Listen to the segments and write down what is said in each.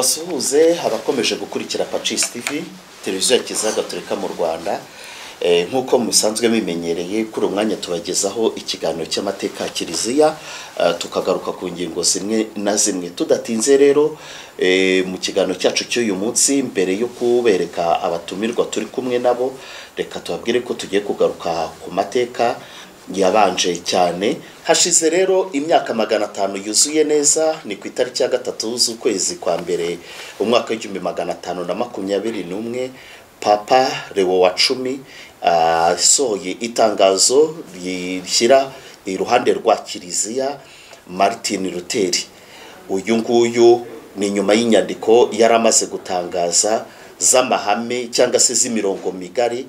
tubasuhuze abakomeje gukurikira Pacis TV televiziyo ya Kiliziya Gatolika mu Rwanda. Nkuko musanzwe bimenyereye kuri umwanya tubagezaho ikiganiro cy'amateka ya Kiliziya, tukagaruka ku ngingo zimwe na zimwe. Tudatinze rero mu kiganiro cyacu cy'uyu munsi, mbere yo kubereka abatumirwa turi kumwe nabo, reka tubabwire ko tugiye kugaruka ku mateka yabanje cyane. Hashize rero imyaka 500 yuzuye neza, ni ku itariki ya 3 z'ukwezi kwa mbere umwaka w'1521 Papa Leo wa 10 soye itangazo rishyira iruhande rwa Kiliziya Martin Luther. Uyu nguyu ni nyuma y'inyandiko yaramaze gutangaza z'amahame cyangwa se z'imirongo migari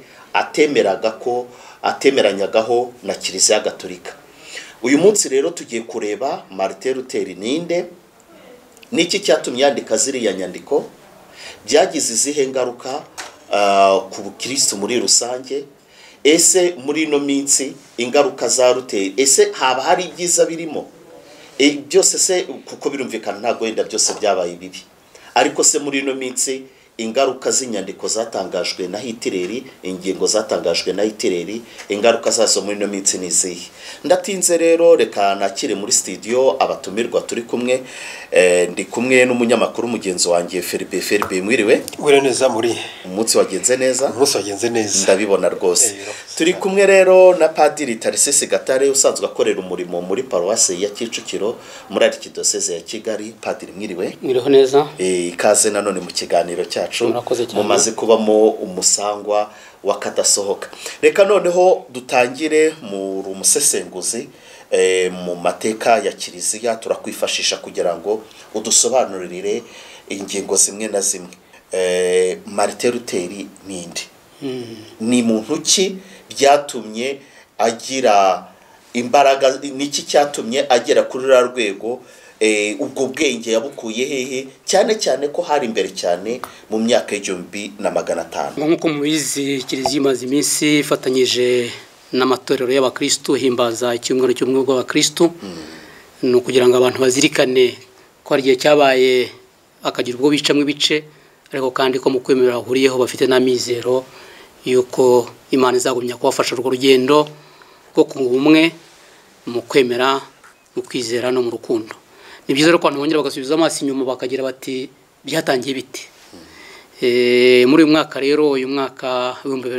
atemeranyagaho na Kiliziya Gatolika. Uyu munsi rero tugiye kureba Martin Luther ninde, niki cyatumye yandika ziriya nyandiko, byagize izihe ngaruka ku Bukristo muri rusange, ese muri no minsi ingaruka za Luther, ese haba hari ibyiza birimo, byose se kuko birumvikana ntago wenda byose byabaye bibi, ariko se muri no minsi ingaruka z'inyandiko zatangajwe na Hitler, ingingo zatangajwe na Hitler, ingaruka zazo muri no minsi nizihe. Ndatinze rero reka nakire muri studio abatumirwa turi kumwe. Ndi kumwe n'umunyamakuru mugenzi wanjye Felipe. Mwiriwe? Wire neza muri umunsi wagenze neza? Umunsi wagenze neza, ndabibona rwose. Turi kumwe rero na Padiri Tarisisi Gatare usanzwe akorera umurimo muri paruwasi ya Kicukiro muri Arkidiocese ya Kigali. Padiri mwiriwe? Mwiriho neza. Ikaze nanone mu kiganiro cyacu, mumaze kubamo umusangwa wakadasohoka. Reka noneho dutangire mu musesenguzi mu mateka ya Kiliziya, turakwifashisha kugira ngo udusobanurire ingingo zimwe na zimwe. Martin Luther ninde? Ni muntu ki byatumye agira imbaraga, niki cyatumye agera kuri rwego, ubwo bwenge yabukuye hehe, cyane cyane ko hari imbere cyane mu myaka y'1500? Nkuko mubizi, Kiliziya imaze iminsi ifatanyije n'amatorero y'abakristo himbaza icyumweru cy'ubumwe bw'abakristo. No kugira ngo abantu bazirikane ko ari gihe cyabaye akagira ubwo bicamwe ibice, ariko kandi ko mu kwemera bahuriyeho bafite n'amizero yuko Imana izagumya kubafasha urwo rugendo rwo ku bumwe, mu kwemera, mu kwizera no mu rukundo. Ni byiza rero ko abantu bongera bagasubiza amaso inyuma bakagira bati byatangiye bite. Muri uyu mwaka rero, uyu mwaka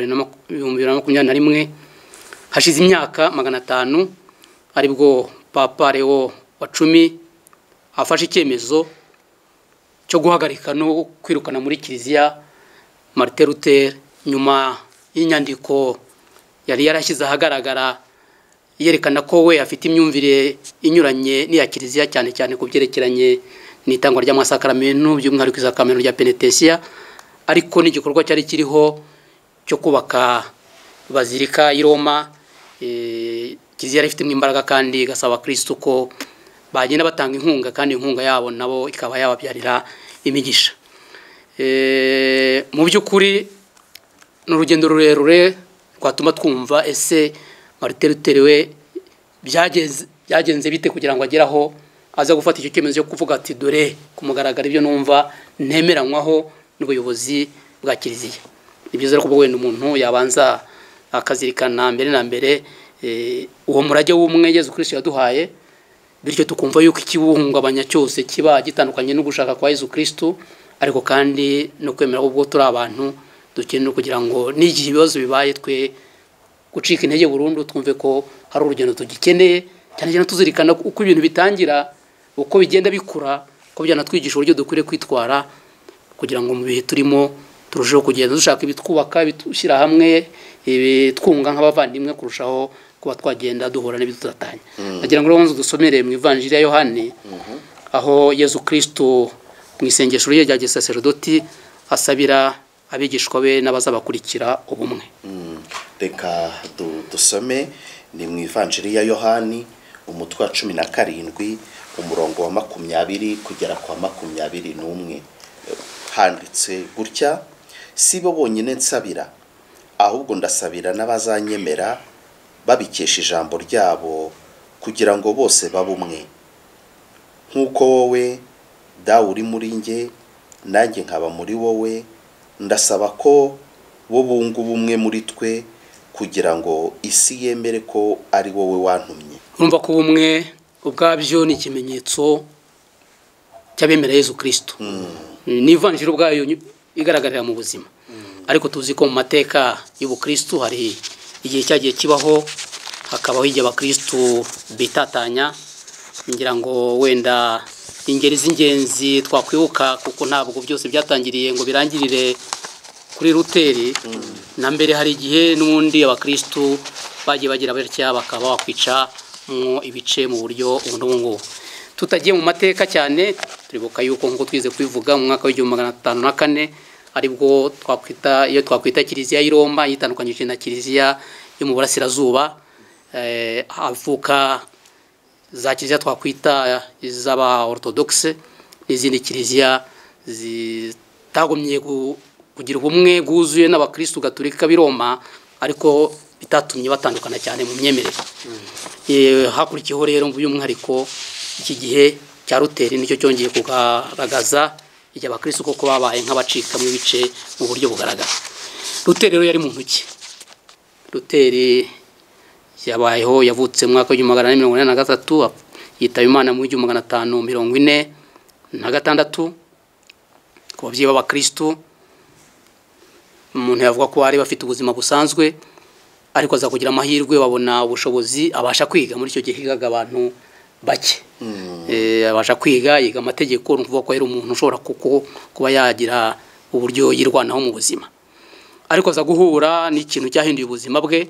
2021, hashize imyaka 500 aribwo Papa Leo wa 10 afashe icyemezo cyo guhagarika no kwirukana muri Kiliziya Martin Luther, nyuma y'inyandiko yari yarashyize ahagaragara yerekana ko we afite imyumvire inyuranye n'iya Kiliziya, cyane cyane ku byerekeranye n'itangwa ry'amasakaramentu, by'umwihariko isakaramentu rya Penetensiya, ariko n'igikorwa cyari kiriho cyo kubaka bazilika i Roma. Kiliziya yari ifite imbaraga kandi igasaba Kristo ko bagenda batanga inkunga, kandi inkunga yabo nabo ikaba yababyarira imigisha. Mu by'ukuri n'urugendo rurerure rwatuma twumva ese Martin Luther we byagenze bite kugira ngo ageraho aza gufata icyo cyemezo cyo kuvuga ati dore kumugaragara ibyo numva ntemeranywaho n'ubuyobozi bwa Kiliziya. Ni byiza ko wenda umuntu yabanza akazirikana mbere na mbere uwo murage w'umwe Yesu Kristo yaduhaye, bityo tukumva yuko ikibuhungabanya cyose kiba gitandukanye no gushaka kwa Yesu Kristo, ariko kandi no kwemera ubwo turi abantu dukeneye kugira ngo n'igihe ibibazo bibaye twe gucika intege burundu, twumve ko hari urugendo tugikeneye, cyane cyane tuzirikana uko ibintu bitangira, uko bigenda bikura, ko byanatwigisha uburyo dukwiriye kwitwara kugira ngo mu bihe turimo turusheho kugenda dushaka ibitwubaka, bitushyira hamwe, twunga nk'abavandimwe kurushaho kuba twagenda duhura n'ibitutatanya. Nagira ngo rero dusomere mu Ivanjiri ya Yohane, aho Yesu Kristo mu isengesho rye rya gisaserdoti asabira abigishwa be n'abazabakurikira ubumwe. Reka dusome ni mu Ivanjiri ya Yohani umutwe wa 17 umurongo wa 20 kugera kwa 21. Handitse gutya: si bo bonyine nsabira, ahubwo ndasabira n'abazanyemera babikesha ijambo ryabo, kugira ngo bose babe umwe nk'uko wowe dawe uri muri nge nanjye nkaba muri wowe, ndasaba ko bo bunga ubumwe muri twe kugira ngo isi yemere ko ari wowe wantumye. urumva ko ubumwe ubwabyo ni ikimenyetso cy'abemera Yezu Kristo. Ni ivanjiri ubwayo igaragarira mu buzima, ariko tuzi ko mu mateka y'ubukristo hari igihe cyagiye kibaho, hakabaho igihe abakristo bitatanya. Ngira ngo wenda ingeri z'ingenzi twakwibuka, kuko ntabwo byose byatangiriye ngo birangirire kuri Luteri. Na mbere hari igihe n'ubundi abakristo bagiye bagira batya bakaba bakwica mu ibice mu buryo ubu. Tutagiye mu mateka cyane, turibuka yuko nkuko twize kwivuga mu mwaka w'1504 aribwo twakwita Kiliziya y'i Roma yitandukanyije na Kiliziya yo mu Burasirazuba. Havuka za Kiliziya twakwita iz'aba Orthodoxe n'izindi Kiliziya zitagomye kugira ubumwe bwuzuye n'abakristo Gatolika b'i Roma, ariko bitatumye batandukana cyane mu myemerere. Hakurikiyeho rero by'umwihariko iki gihe cya Luteri nicyo cyongeye kugaragaza igihe abakristo koko babaye nk'abacika mu bice mu buryo bugaragara. Luteri rero yari muntu ki? Luteri yabayeho, yavutse mu mwaka w'1883, yitaba Imana mu 1546 ku babyeyi b'abakristo. Umuntu yavuga ko bari bafite ubuzima busanzwe, ariko aza kugira amahirwe, babona ubushobozi, abasha kwiga. Muri icyo gihe higaga abantu bake, abasha kwiga, yiga amategeko. Ni ukuvuga ko yari umuntu ushobora kuba yagira uburyo yirwanaho mu buzima, ariko aza guhura n'ikintu cyahinduye ubuzima bwe.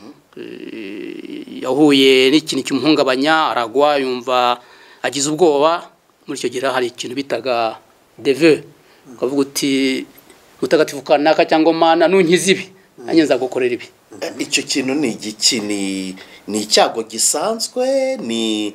Yahuye n'ikintu kimuhungabanya, aragwa, yumva agize ubwoba. Muri icyo gihe hari ikintu bitaga deve, ukavuga uti mutagatifu kanaka cyangwa Mana nunkiza ibi, nanjye nzagukorera ibi. Icyo kintu ni igiki? Ni icyago gisanzwe? Ni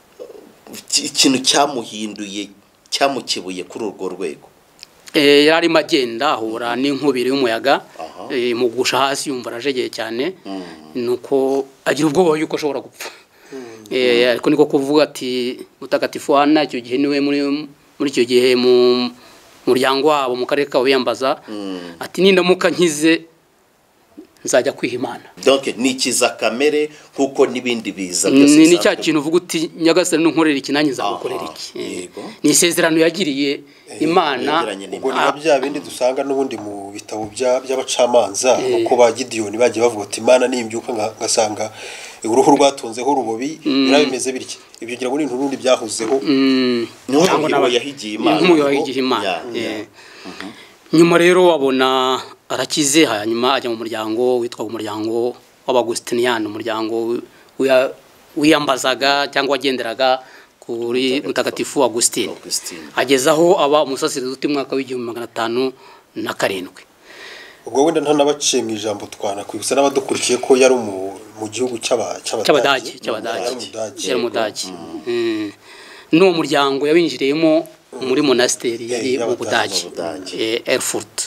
ikintu cyamuhinduye, cyamukibuye kuri urwo rwego? Yari arimo agenda ahura n'inkubiri y'umuyaga, mugusha hasi, yumva arajegeye cyane. Nuko agira ubwoba yuko ashobora gupfa. Ariko niko kuvuga ati mutagatifu Ana, icyo gihe niwe muri icyo gihe mu muryango wabo mu karere ka Buyambaza, ati nindamuka nkize nzajya kwiha Imana. Donc nikiza kamere kuko nibindi biza byose. Ni cya kintu uvuga uti Nyagasani nunkorera iki, nanjye nzagukorera iki. Ni isezerano yagiriye Imana. Ubwo ni bya bindi dusanga n'ubundi mu bitabo by'abacamanza, uko ba Gideyoni bagiye bavuga ati Imana nimbyuka ngasanga uruhu rwatonzeho urubobi, birabimeze bityo. Ibyo ngira ngo ni n'ubundi byahozeho. N'uwo yahigiye Imana. Nyuma rero abona arakize, hanyuma ajya mu muryango witwa umuryango w'Abagustiniyani, umuryango wiyambazaga cyangwa wagenderaga kuri mutagatifu Augustine. Agezaho aba umusaserdoti mu mwaka w'1507. ubwo wenda ntanabaciye mu ijambo twanakwibutsa n'abadukurikiye ko yari mu gihugu cy'Abadage. Yari Umudage. N'uwo muryango yabinjiriyemo muri monasteri yari mu Budage, Erfurt.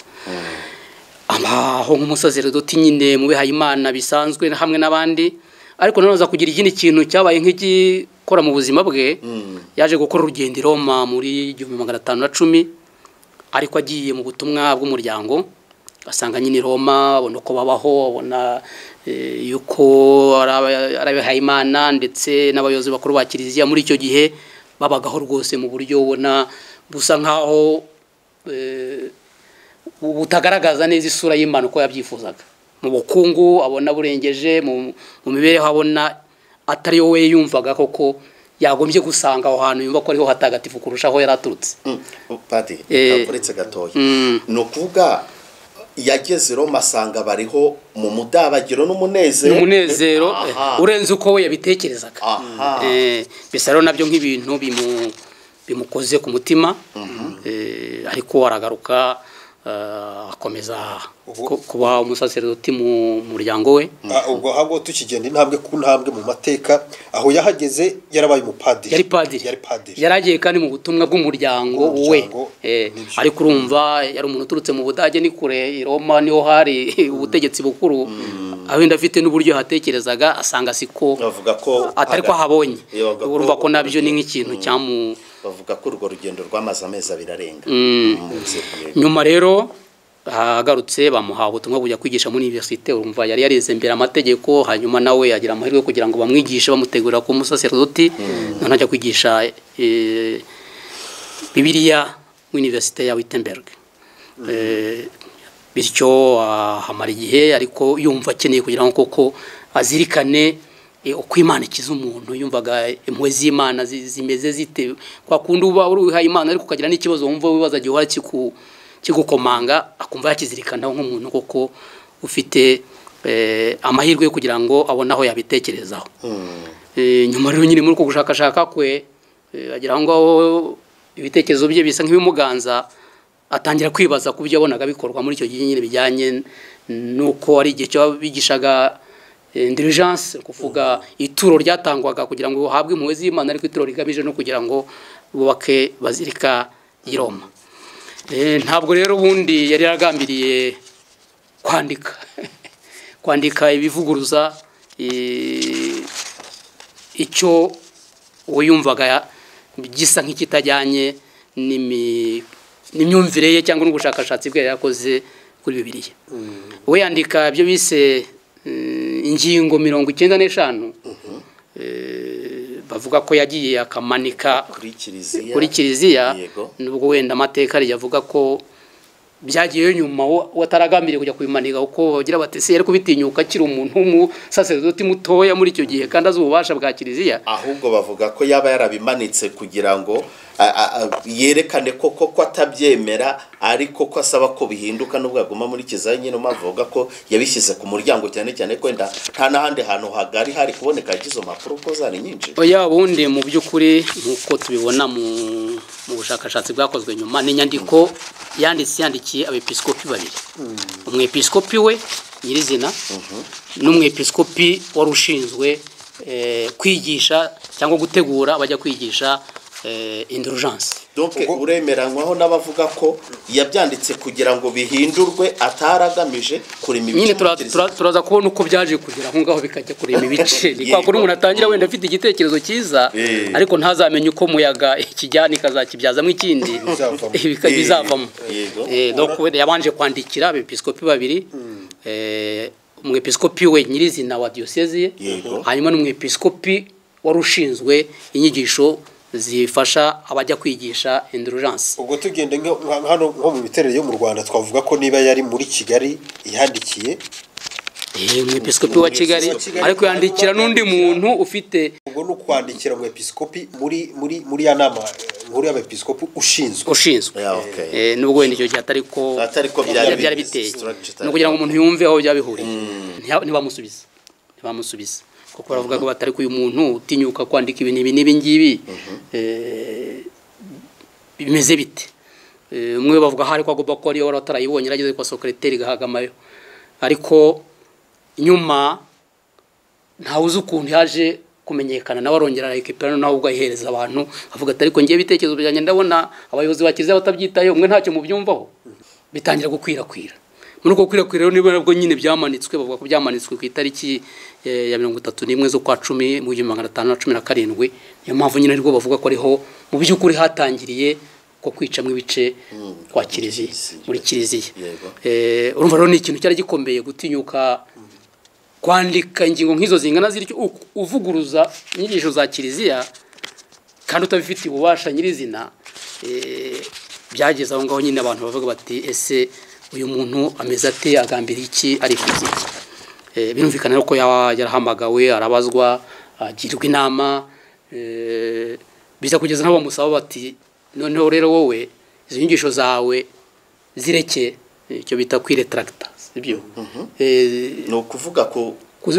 Aho nk'umusaserdoti nyine mu bihaye Imana bisanzwe hamwe n'abandi, ariko nanoza kugira ikindi kintu cyabaye nk'igikora mu buzima bwe. Yaje gukora urugendo i Roma muri 1510, ariko agiye mu butumwa bw'umuryango, asanga nyine Roma, abona ko babaho, abona yuko arabihaye Imana ndetse n'abayobozi bakuru ba Kiliziya muri icyo gihe babagaho rwose mu buryo ubona busa nkaho butagaragaza neza isura y'Imana uko yabyifuzaga. Mu bukungu abona burengeje, mu mibereho abona atari we yumvaga koko yagombye gusanga aho hantu yumva ko ariho hatagatifu kurushaho yaraturutse. Pati, uretse gatoya. No kuvuga yageze Roma asanga bariho mu mudabagiro n'umunezero. Urenze uko we yabitekerezaga. Bisa rero nabyo nk'ibintu bimukoze ku mutima, ariko aragaruka akomeza kuba umusaserdoti mu muryango we. Ubwo ahubwo tukigenda intambwe ku ntambwe mu mateka, aho yahageze yarabaye umupadiri. Yaragiye kandi mu butumwa bw'umuryango we. Ariko urumva yari umuntu uturutse mu Budage, ni kure i Roma niho hari ubutegetsi bukuru. Aho ndafite n'uburyo hatekerezaga, asanga siko avuga ko atari ko habonye. Urumva ko nabyo ni nk'ikintu bavuga ko urwo rugendo rwamaze amezi 2 arenga. nyuma rero agarutse bamuha ubutumwa kujya kwigisha muri universite, urumva yari yarize imbere amategeko, hanyuma nawe yagira amahirwe kugira ngo bamwigishe bamutegura ku musaserdoti, none ajya kwigisha Bibiliya mu universite ya Wittenberg. Bityo hamara igihe ariko yumva akeneye kugira ngo koko azirikane uko Imana ikiza umuntu, yumvaga impuhwe z'Imana zimeze zite, kwa kundi uba uruha Imana ariko ukagira n'ikibazo wumva wibaza gihora kigukomanga, akumva yakizirikanaho nk'umuntu koko ufite amahirwe yo kugira ngo abone aho yabitekerezaho. Nyuma rero nyine muri uko gushakashaka kwe agira ngo ibitekerezo bye bisa nk'ibimuganza, atangira kwibaza ku byo yabonaga bikorwa muri icyo gihe nyine bijyanye nuko ari igihe cyo bigishaga indulgence, kuvuga ituro ryatangwaga kugira ngo uhabwe impuhwe z'Imana, ariko ituro rigamije no kugira ngo bubake bazilika i Roma. Ntabwo rero ubundi yari yaragambiriye kwandika ibivuguruza icyo uwo yumvaga gisa nk'ikitajyanye n'imyumvire ye cyangwa n'ubushakashatsi bwe yakoze kuri Bibiliya. We yandika ibyo bise ingingo 95 bavuga ko yagiye akamanika kuri kiliziya, nubwo wenda amateka yavuga ko byagiye nyuma wataragambiriye kujya kubimanika, uko bagira bati se yari kubitinyuka kiri umuntu w'umusaserdoti mutoya muri icyo gihe kandi azi ububasha bwa kiliziya, ahubwo bavuga ko yaba yarabimanitse kugira ngo yerekane koko ko atabyemera, ariko ko asaba ko bihinduka nubwo aguma muri kiliziya nyine. Mavuga ko yabishyize ku muryango cyane cyane ko nda nta n'ahandi hantu hagari hari kuboneka izo mpapuro ko zari nyinshi. Oya, bundi mu by'ukuri nkuko tubibona mu bushakashatsi bwakozwe nyuma, ni nyandiko yandikiye abepiskopi babiri, umwepiskopi we nyirizina n'umwepiskopi wari ushinzwe kwigisha cyangwa gutegura abajya kwigisha indulgence. Donc uremeranywaho n'abavuga ko yabyanditse kugira ngo bihindurwe, ataragamije kurema ibice. Nyine turaza kubona uko byaje kugira aho ngaho bikajya kurema ibice. Ni kwa kuri umuntu atangira wenda afite igitekerezo cyiza, ariko ntazamenye uko muyaga ikijyana kazakibyazamo ikindi bizavamo. Donc yabanje kwandikira abepiskopi babiri, umwepiskopi we nyirizina wa diocese ye, hanyuma n'umwepiskopi wari ushinzwe inyigisho zifasha abajya kwigisha indulgence. Ubwo tugende hano nko mu miterere yo mu Rwanda twavuga ko niba yari muri Kigali ihandikiye umwepiskopi wa Kigali, ariko yandikira n'undi muntu ufite ubwo no kwandikira umwepiskopi muri ya nama nkuru y'abepiskopi ushinzwe. Nubwo wenda icyo gihe atariko byari biteye, no kugira ngo umuntu yumve aho byabihuriye, ntibamusubiza kuko baravuga ko batari ku uyu muntu utinyuka kwandika ibintu ibi ngibi bimeze bite. Umwe bavuga hari ko agomba ko ari wari atarayibonye yarageze kwa secrétaire gahagamayo, ariko nyuma ntawuzi ukuntu yaje kumenyekana nawe arongera arayikipirana nawe ubwo ayihereza abantu, avuga ati ariko ngiye bitekerezo byanjye ndabona abayobozi bakiriza batabyitaye, umwe ntacyo mubyumvaho, bitangira gukwirakwira. Muri uko gukwirakwira rero niba nabwo nyine byamanitswe, bavuga ko byamanitswe ku itariki ya 31 zo kwa 10 mu 1517. Niyo mpamvu nyine ariko bavuga ko ariho mu by'ukuri hatangiriye ko kwicamwe ibice kwa kiliziya muri kiliziya. Urumva rero ni ikintu cyari gikomeye gutinyuka kwandika ingingo nk'izo zingana ziryo uvuguruza inyigisho za kiliziya kandi utabifitiye ububasha nyirizina. Byageze aho ngaho nyine abantu bavuga bati ese uyu muntu ameze ate, agambira iki, arifuza iki. Birumvikana ko yarahamagawe arabazwa, agirwa inama, biza kugeza n'abo bamusaba bati noneho rero wowe izo nyigisho zawe zireke, icyo bita kwiretracta, sibyo? No kuvuga ko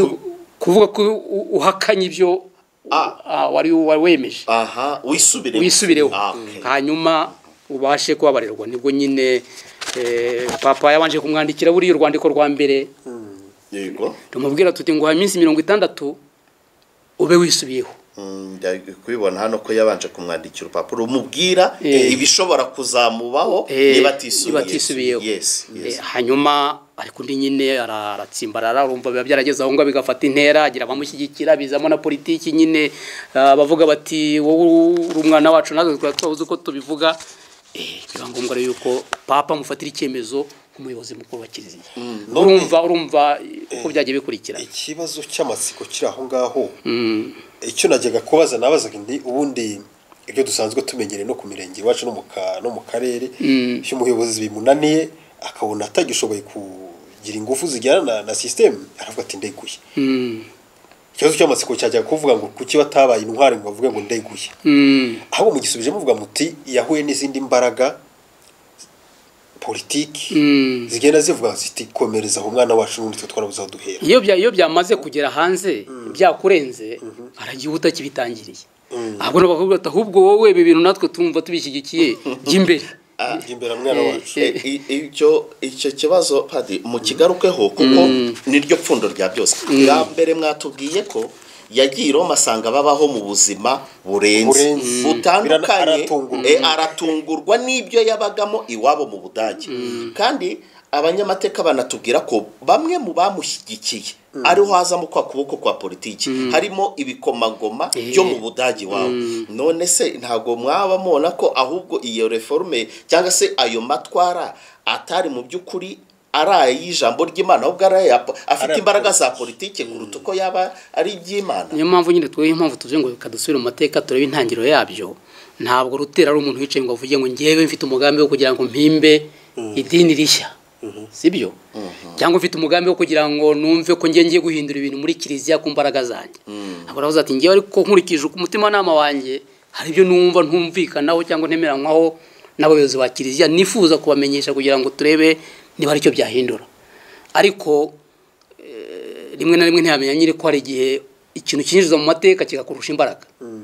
uhakanye ibyo wari wemeje, wisubireho, hanyuma ubashe kubabarirwa. Nibwo nyine papa yabanje kumwandikira buri urwandiko rwa mbere, tumubwira tuti ngo iminsi 60 ube wisubiyeho, kubibona hano ko yabanje kumwandikira urupapuro umubwira ibishobora kuzamubaho niba atisubiyeho. Hanyuma ariko undi nyine aratsimbarara urumva biba byarageze aho ngo bigafata intera agira abamushyigikira bizamo na politiki nyine bavuga bati wowe uri umwana wacu natwe twabuze uko tubivuga biba ngombwa yuko papa mufatira icyemezo umuyobozi mukuru wa kiliziya. urumva uko byagiye bikurikira. Ikibazo cy'amatsiko kiri aho ngaho icyo najyaga kubaza nabazaga ndi ubundi ibyo dusanzwe tumenyere no ku mirenge iwacu no mu karere iyo umuyobozi bimunaniye akabona atagishoboye kugira ingufu zijyana na system aravuga ati ndeguye. Ikibazo cy'amatsiko cyajya kuvuga ngo kuki batabaye intwari ngo bavuge ngo ndeguye. Aho mu gisubije muvuga muti yahuye n'izindi mbaraga politiki zigenda zivuga ziti komereza aho umwana wacu n'undi twarabuza duhera. Iyo byamaze kugera hanze byakurenze aragiye utakibitangiriye. Ahubwo bavuga ati ahubwo wowe ibi bintu natwe tumva tubishyigikiye by'imbere. Imbere mwana wacu. Icyo kibazo padi mu kigarukeho kuko niryo pfundo rya byose. Bwa mbere mwatubwiye ko yagiye Roma asanga babaho mu buzima burenze butandukanye aratungurwa n'ibyo yabagamo iwabo mu Budage. Kandi abanyamateka banatubwira ko bamwe mu bamushyigikiye ariho hazamo kwa kuboko kwa politiki harimo ibikomagoma byo mu Budage wabo. None se ntago mwaba mubona ko ahubwo iyo reforme cyangwa se ayo matwara atari mu by'ukuri araye y'ijambo ry'Imana ahubwo araye afite imbaraga za politike kuruta uko yaba ari iby'Imana? Niyo mpamvu nyine tw'impamvu tuvuze ngo kadusubire mu mateka turebe intangiriro yabyo. Ntabwo Rutera ari umuntu wicaye ngo avuge ngo ngewe mfite umugambi wo kugira ngo mpimbe idini rishya, sibyo? Cyangwa mfite umugambi wo kugira ngo numve ko ngiye guhindura ibintu muri kiliziya ku mbaraga zanjye. Ntabwo aravuze ati ngewe ariko nkurikije umutima nama wanjye hari ibyo numva ntumvikanaho cyangwa ntemeranywaho n'abayobozi ba kiliziya nifuza kubamenyesha kugira ngo turebe niba ari cyo byahindura. Ariko rimwe na rimwe ntiyamenya nyine ko hari igihe ikintu kinjiza mu mateka kigakurusha imbaraga.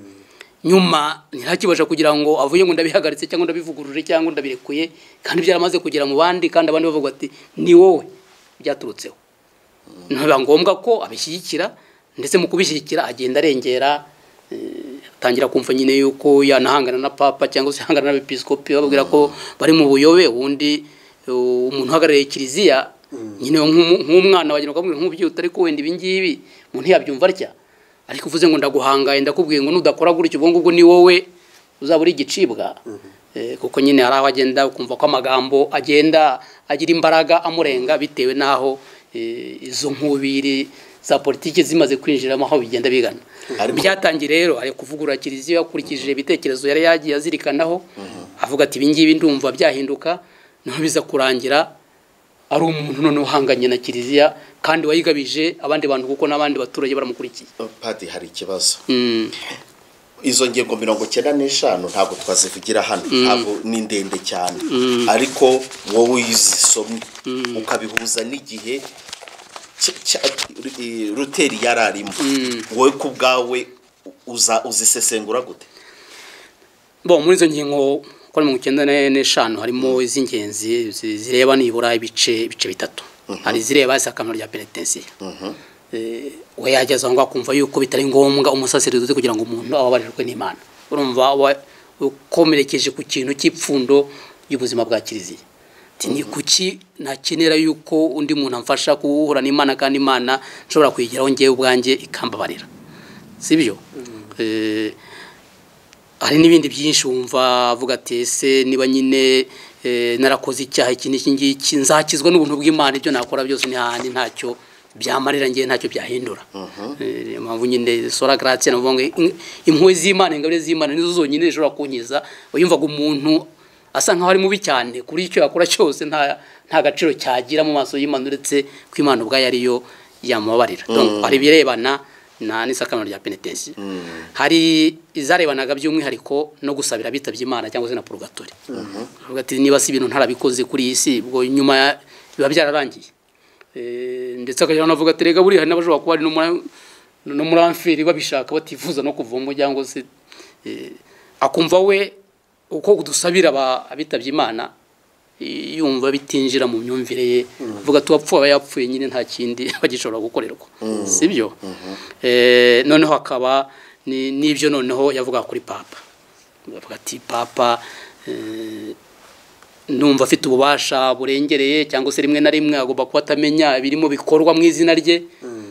Nyuma ntirakibasha kugira ngo avuye ngo ndabihagaritse cyangwa ndabivuguruje cyangwa ndabirekuye kandi byaramaze kugera mu bandi kandi abandi bavuga ati ni wowe byaturutseho. Ntabwo ngombwa ko abishyigikira ndetse mu kubishyigikira agenda arengera tangira kumva nyine yuko yanahangana na papa cyangwa se hangana n'abepiskopi bababwira ko bari mu buyobe ubundi umuntu uhagarariye kiliziya nyine nk'umwana wagira ngo amubwira nk'ubyuta ariko wenda ibingibi umuntu yabyumva atya. Ariko uvuze ngo ndaguhangaye ndakubwiye ngo nudakora gutyo ubwo ngubwo ni wowe uzabura igicibwa. Kuko nyine hari aho agenda ukumva ko amagambo agenda agira imbaraga amurenga bitewe n'aho izo nkubiri za politiki zimaze kwinjiramo aho bigenda bigana. Byatangiye rero ari kuvugurura kiliziya akurikije ibitekerezo yari yagiye azirikanaho avuga ati ibingibi ndumva byahinduka naho biza kurangira ari umuntu none uhanganye na kiliziya kandi wayigabije abandi bantu kuko n'abandi baturage baramukurikiye. Padi hari ikibazo. Izo ngingo 95 ntabwo twazivugira hano ntabwo ni ndende cyane ariko wowe uzisomye ukabihuza n'igihe Ruteri yararimo wowe kubgawe uzisesengura gute? Muri izo ngingo ko 95 harimo izingenzi zireba nibura ibice bitatu. Hari zireba isakamaro rya penitensiya. We yageza ngo akumva yuko bitari ngombwa umusaseridoti kugira ngo umuntu ababarirwe n'Imana. Urumva ukomerekeje ku kintu cy'ipfundo y'ubuzima bwa kiliziya. Ni kuki nakenera yuko undi muntu amfasha kuhura n'Imana kandi Imana nshobora kuyigeraho ngewe ubwanjye ikambabarira, sibyo? Hari n'ibindi byinshi wumva avuga ati ese niba nyine narakoze icyaha iki n'iki nzakizwa n'ubuntu bw'Imana ibyo nakora byose ni handi ntacyo byamarira ngiye ntacyo byahindura. Mpamvu nyine sora gratia navuga impuhwe z'Imana ingabire z'Imana nizo zonyine zishobora kunkiza. Uyumvaga umuntu asa nkaho ari mubi cyane kuri icyo yakora cyose nta gaciro cyagira mu maso y'Imana uretse ko Imana ubwayo ariyo yamubabarira. Donc hari birebana na n'isakamaro rya penitensiya. Hari izarebanaga by'umwihariko no gusabira bitabye Imana cyangwa se na purgatori. Uvuga ati niba si ibintu ntarabikoze kuri iyi si ubwo nyuma biba byararangiye. Ndetse akajya navuga ati rega buri hari n'abashobora kuba ari no muri amfiri babishaka batifuza no kuvoma cyangwa se akumva we uko kudusabira abitabye Imana yumva bitinjira mu myumvire ye vuga tuwapfuye yapfuye nyine nta kindi bagishobora gukorerwa, sibyo? Noneho akaba n'ibyo noneho yavuga kuri papa avuga ati papa numva afite ububasha burengereye cyangwa se rimwe na rimwe agomba kuba atamenya ibirimo bikorwa mu izina rye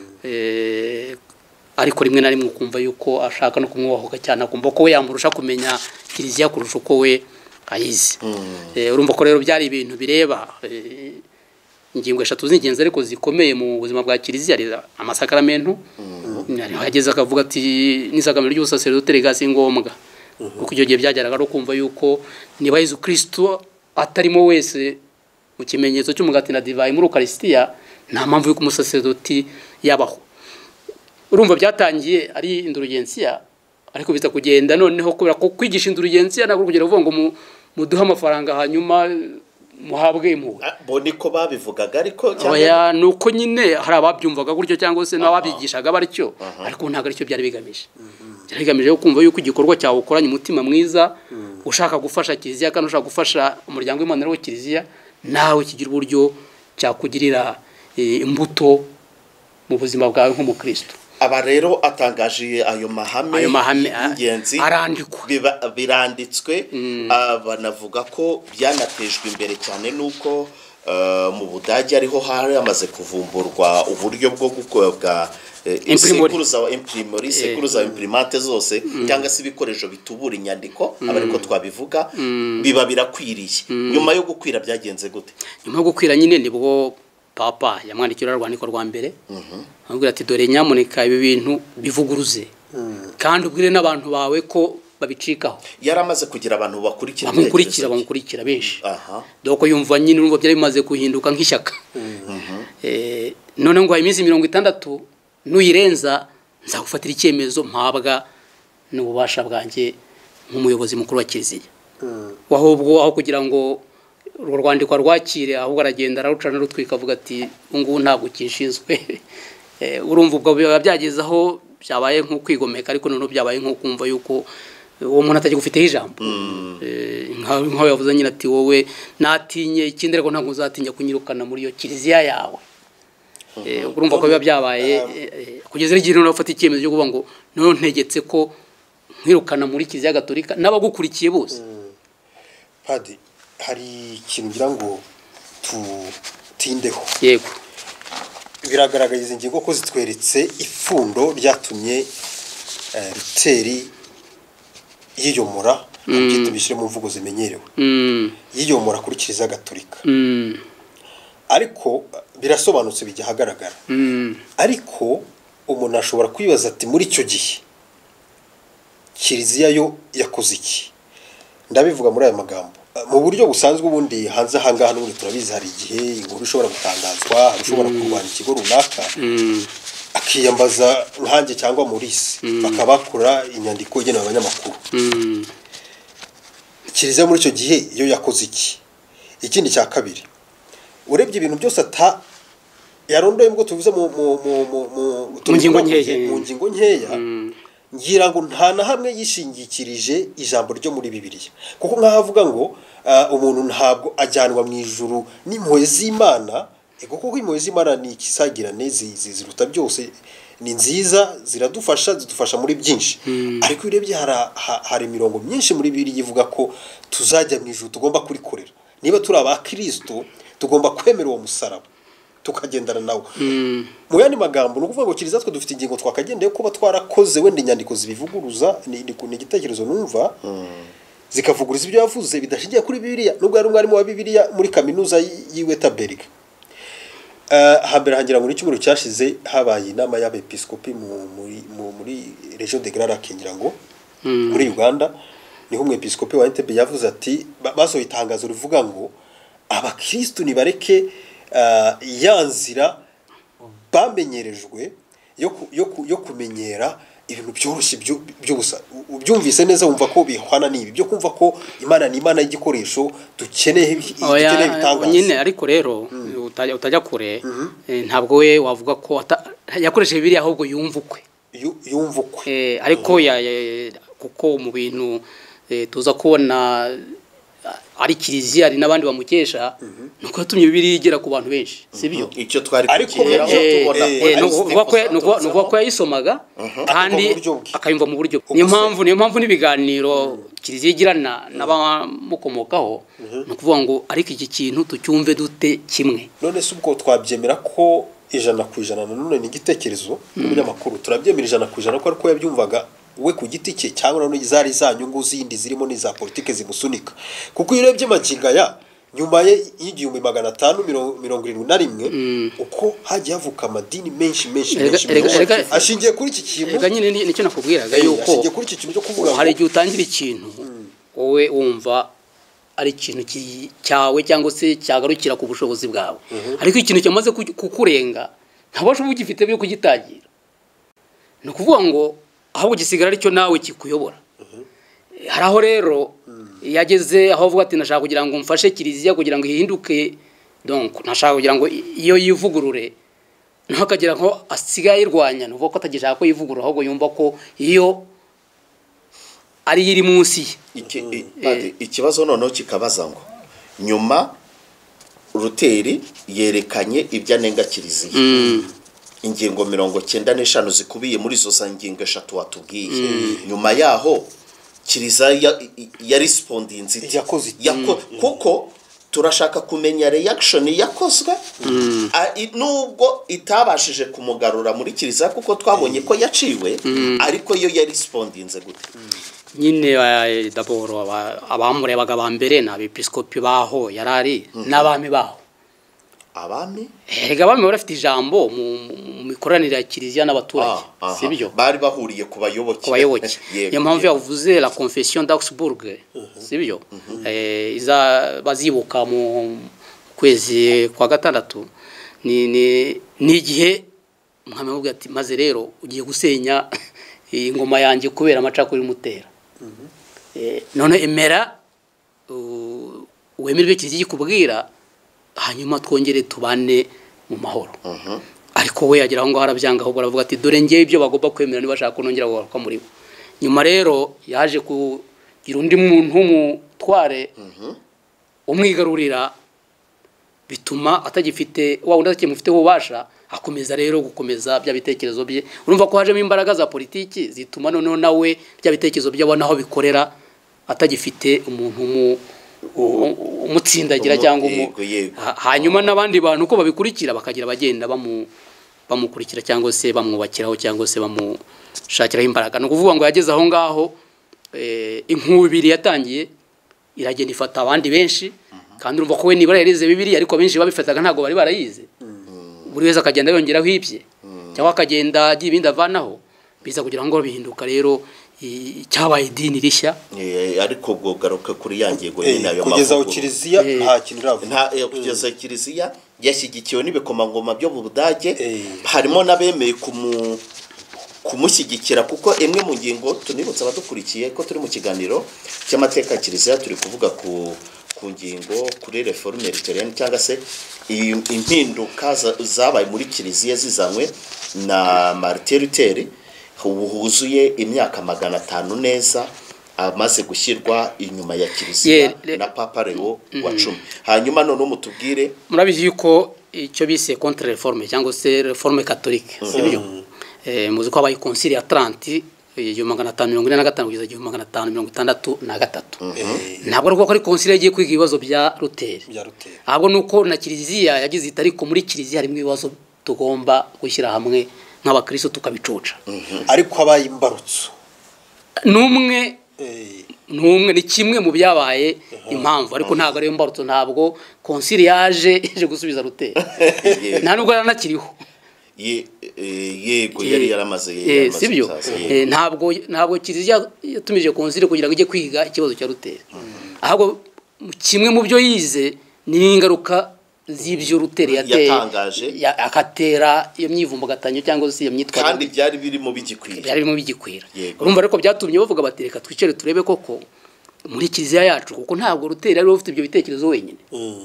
ariko rimwe na rimwe ukumva yuko ashaka no kumwubahuka cyane akumva ko we yamurusha kumenya kiliziya kurusha uko we ayizi urumva ko rero byari ibintu bireba ingingo eshatu z'ingenzi ariko zikomeye mu buzima bwa kiliziya amasakaramentu yageze akavuga ati n'isakamento ry'ubusaserodoti rigasi ngombwa kuko icyo gihe byageraga no kumva yuko niba Yezu Kristo atarimo wese mu kimenyetso cy'umugati na divayi muri Ukarisitiya nta mpamvu y'uko umusaserodoti yabaho urumva byatangiye ari indurugensiya ariko biza kugenda noneho kubera ko kwigisha indurugensiya ntabwo kugera uvuga ngo muduhe amafaranga hanyuma muhabwe impuhwe bo niko babivugaga ariko cyangwa nuko nyine hari ababyumvaga gutyo cyangwa se n'ababigishaga baricyo ariko ntabwo aricyo byari bigamije byari bigamije kumva yuko igikorwa cyawe ukoranye umutima mwiza ushaka gufasha kiliziya kandi ushaka gufasha umuryango w'Imana wo kiliziya nawe kigira uburyo cyakugirira imbuto mu buzima bwawe nk'umukristo aba rero atangaje ayo mahame y'ingenzi biranditswe banavuga ko byanatejwe imbere cyane nuko mu Budage ariho hari amaze kuvumburwa uburyo bwo gukora sekuruza imprimante zose cyangwa se ibikoresho bitubura inyandiko abariko twabivuga biba birakwiriye nyuma yo gukwira byagenze gute nyuma yo gukwira nyine nibwo papa yamwandikira urwandiko rwa mbere amubwira ati dore nyamuneka ibi bintu bivuguruze kandi ubwire n'abantu bawe ko babicikaho yaramaze kugira abantu bamukurikira benshi doko yumva nyine urumva byari bimaze kuhinduka nk'ishyaka none ngo iminsi 60 nuyirenza nzagufatira icyemezo mpabwa n'ububasha bwanjye nk'umuyobozi mukuru wa kiliziya wahubwo aho kugira ngo urwo rwandiko rwakire ahubwo aragenda ararucana rutwika avuga ati ngo ntabwo kinshinzwe urumva ubwo biba byageze aho byabaye nko kwigomeka ariko none byabaye nko kumva yuko uwo muntu atajya gufiteho ijambo nkaho yavuze nyine ati wowe natinye ikindi ariko ntabwo uzatinya kunyirukana muri iyo kiliziya yawe urumva ko biba byabaye kugeza igihe none bafata icyemezo cyo kuvuga ngo none ntegetse ko nkwirukana muri kiliziya gatolika n'abagukurikiye bose padi hari ikintu ngira ngo tutindeho yego biragaragariza ingingo ko zitweretse ifundo ryatumye Luteri yiyomora abyita bishyire mu mvugo zimenyerewe yiyomora kuri kiliziya gatolika ariko birasobanutse bijya hagaragara ariko umuntu ashobora kwibaza ati muri icyo gihe kiliziya yo yakoze iki ndabivuga muri aya magambo mu buryo busanzwe ubundi hanze ahangaha n'ubundi turabizi hari igihe inkuru ishobora gutangazwa ushobora kurwanya ikigo runaka akiyambaza nkanjye cyangwa Maurice bakabakura inyandiko igenewe abanyamakuru kiliziya muri icyo gihe iyo yakoze iki ikindi cya kabiri urebye ibintu byose yarondoye ngo tuvuze mu ngingo nkeya ngira ngo nta na hamwe yishingikirije ijambo ryo muri Bibiliya kuko nkahavuga ngo umuntu ntabwo ajyanwa mu ijuru n'impuhwe z'Imana kuko impuhwe z'Imana ni ikisagirane ziruta byose ni nziza zidufasha muri byinshi ariko urebye hari imirongo myinshi muri Bibiliya ivuga ko tuzajya mu ijuru tugomba kurikorera niba turi abakristo tugomba kwemera uwo musaraba tukagendana nawe mu yandi magambo no kuvuga ngo kiliziya twe dufite ingingo twakagendeye kuba twarakoze wenda inyandiko zibivuguruza ni igitekerezo numva zikavuguruza ibyo yavuze bidashingiye kuri Bibiliya nubwo yari umwarimu wa Bibiliya muri kaminuza y'Wittenberg hambere hangira ngo n'icyumweru cyashize habaye inama y'abepiskopi muri region de Grand Lac ngira ngo muri Uganda niho umwepiskopi wa Entebbe yavuze ati basohoye itangazo rivuga ngo abakristo nibareke yanzira bamenyerejwe yo kumenyera ibintu byoroshye by'ubusa ubyumvise neza wumva ko bihwana n'ibi byo kumva ko Imana ni Imana y'igikoresho dukeneye bitangaza nyine ariko rero utajya kure ntabwo we wavuga ko yakoresheje Bibiliya ahubwo yumvukwe yumvukwe ariko kuko mu bintu tuza kubona ari kiliziya ari n'abandi bamukesha nuko yatumye Bibiliya igera ku bantu benshi sibyo icyo twari Ariko kukigeraho tubona nuko ko yayisomaga kandi akayumva mu buryo niyo mpamvu n'ibiganiro kiliziya igirana n'abamukomokaho no kuvuga ngo ariko iki kintu tucyumve dute kimwe. None se ubwo twabyemera ko 100% nanone ni igitekerezo n'umunyamakuru turabyemera 100% ko ariko yabyumvaga we ku giti cye cyangwa none zari za nyungu zindi zirimo n'iza politike zimusunika kuko iyo urebye magingaya nyuma y'igihumbi 571 uko hagiye havuka amadini menshi ashingiye kuri iki kintu rega nyine nicyo nakubwiraga yuko ashingiye kuri iki kintu cyo kuvuga hari igihe utangira ikintu wowe wumva ari ikintu cyawe cyangwa se cyagarukira ku bushobozi bwawe ariko ikintu cyamaze kukurenga ntabasha ugifite byo kugitangira no kuvuga ngo ahubwo gisigara aricyo nawe kikuyobora. Hari aho rero yageze aho avuga ati nashaka kugira ngo mfashe kiliziya kugira ngo ihinduke donc nashaka kugira ngo iyo yivugurure ntakagira ngo asigaye irwanya nuko ko atagishaka ko yivugurura ahubwo yumva ko iyo ari iri munsi ikibazo noneho kikabaza ngo nyuma Ruteri yerekanye ibyanenga kiliziya ingingo 95 zikubiye muri zo ngingo 3 watubwiye nyuma yaho kiliziya ya respondinze kuko turashaka kumenya reaction yakozwe nubwo itabashije kumugarura muri kiliziya kuko twabonye ko yaciwe ariko yo ya respondinze gute nyine d'abord abamurebaga ba mbere n'abepiskopi baho yarari n'abami baho abami erega abami barafite ijambo mu mikoranire ya kiliziya n'abaturage sibyo bari bahuriye ku bayoboke niyo mpamvu yavuze la confession d'Augsburg sibyo iza bazibuka mu kwezi kwa gatandatu ni igihe mwami avuga ati maze rero ugiye gusenya ingoma yanjye kubera amacakuri mutera none emera wemerwe kiliziya kubwira hanyuma twongere tubane mu mahoro ariko we yagira ngo harabyanga ahubwo aravuga ati dore ngiye ibyo bagomba kwemera niba bashaka kunongera kugaruka muri bo nyuma rero yaje kugira undi muntu umutware umwigarurira bituma atagifite wa wundi atakimufiteho ubasha akomeza rero gukomeza bya bitekerezo bye urumva ko hajemo imbaraga za politiki zituma noneho nawe bya bitekerezo bye abona aho bikorera atagifite umuntu umutsindagira cyangwa hanyuma n'abandi bantu uko babikurikira bakagira bagenda bamukurikira cyangwa se bamwubakiraho cyangwa se bamushakiraho imbaraga no kuvuga ngo yageze aho ngaho inkubiri yatangiye iragenda ifata abandi benshi kandi urumva ko we nibara yarize Bibiliya ariko benshi babifataga ntago bari barayize buri wese akagenda yongeraho ibye cyangwa akagenda agira ibindi avanaho biza kugira ngo bihinduka rero cyabaye idini rishya ariko gogaruka kuri yangego nyine ayo kugeza aho kiliziya nta kintu iravuga kugeza kiliziya yashyigikiwe n'ibikomangoma byo mu Budage harimo nabemeye kumushyigikira kuko imwe mu ngingo tunibutsa abadukurikiye ko turi mu kiganiro cy'amateka kiliziya turi kuvuga ku ngingo kuri reforme lutherienne cyangwa se impinduka zabaye muri kiliziya zizanywe na Martin Luther huzuye imyaka 500 neza amaze gushyirwa inyuma ya kiliziya na Papa Leo wa 10 hanyuma none mutubwire murabizi yuko icyo bise contre reforme cyangwa se reforme catholique sibyo muzi ko abaye concile ya 30 1545 kugeza 1563 ntabwo ari ko ari concile yagiye kwiga ibibazo bya Luther ahubwo nuko na kiliziya yagize itariko muri kiliziya harimo ibibazo tugomba gushyira hamwe nk'abakristo tukabicoca ariko abaye imbarutso numwe ni kimwe mu byabaye impamvu ariko ntabwo ari imbarutso ntabwo concile yaje gusubiza Luther nta nubwo yaranakiriho yego yari yaramaze sibyo ntabwo kiliziya yatumije concile kugira ngo ijye kwiga ikibazo cya Luther ahubwo kimwe mu byo yize ni ingaruka z'ibyo Luther yatangaje akatera iyo myivumbugatanyo cyangwa se iyo myitwarire kandi byari birimo bigikwira urumva ariko byatumye bavuga batereka twicare turebe koko muri kiliziya yacu kuko ntabwo Luther ari ufite ibyo bitekerezo wenyine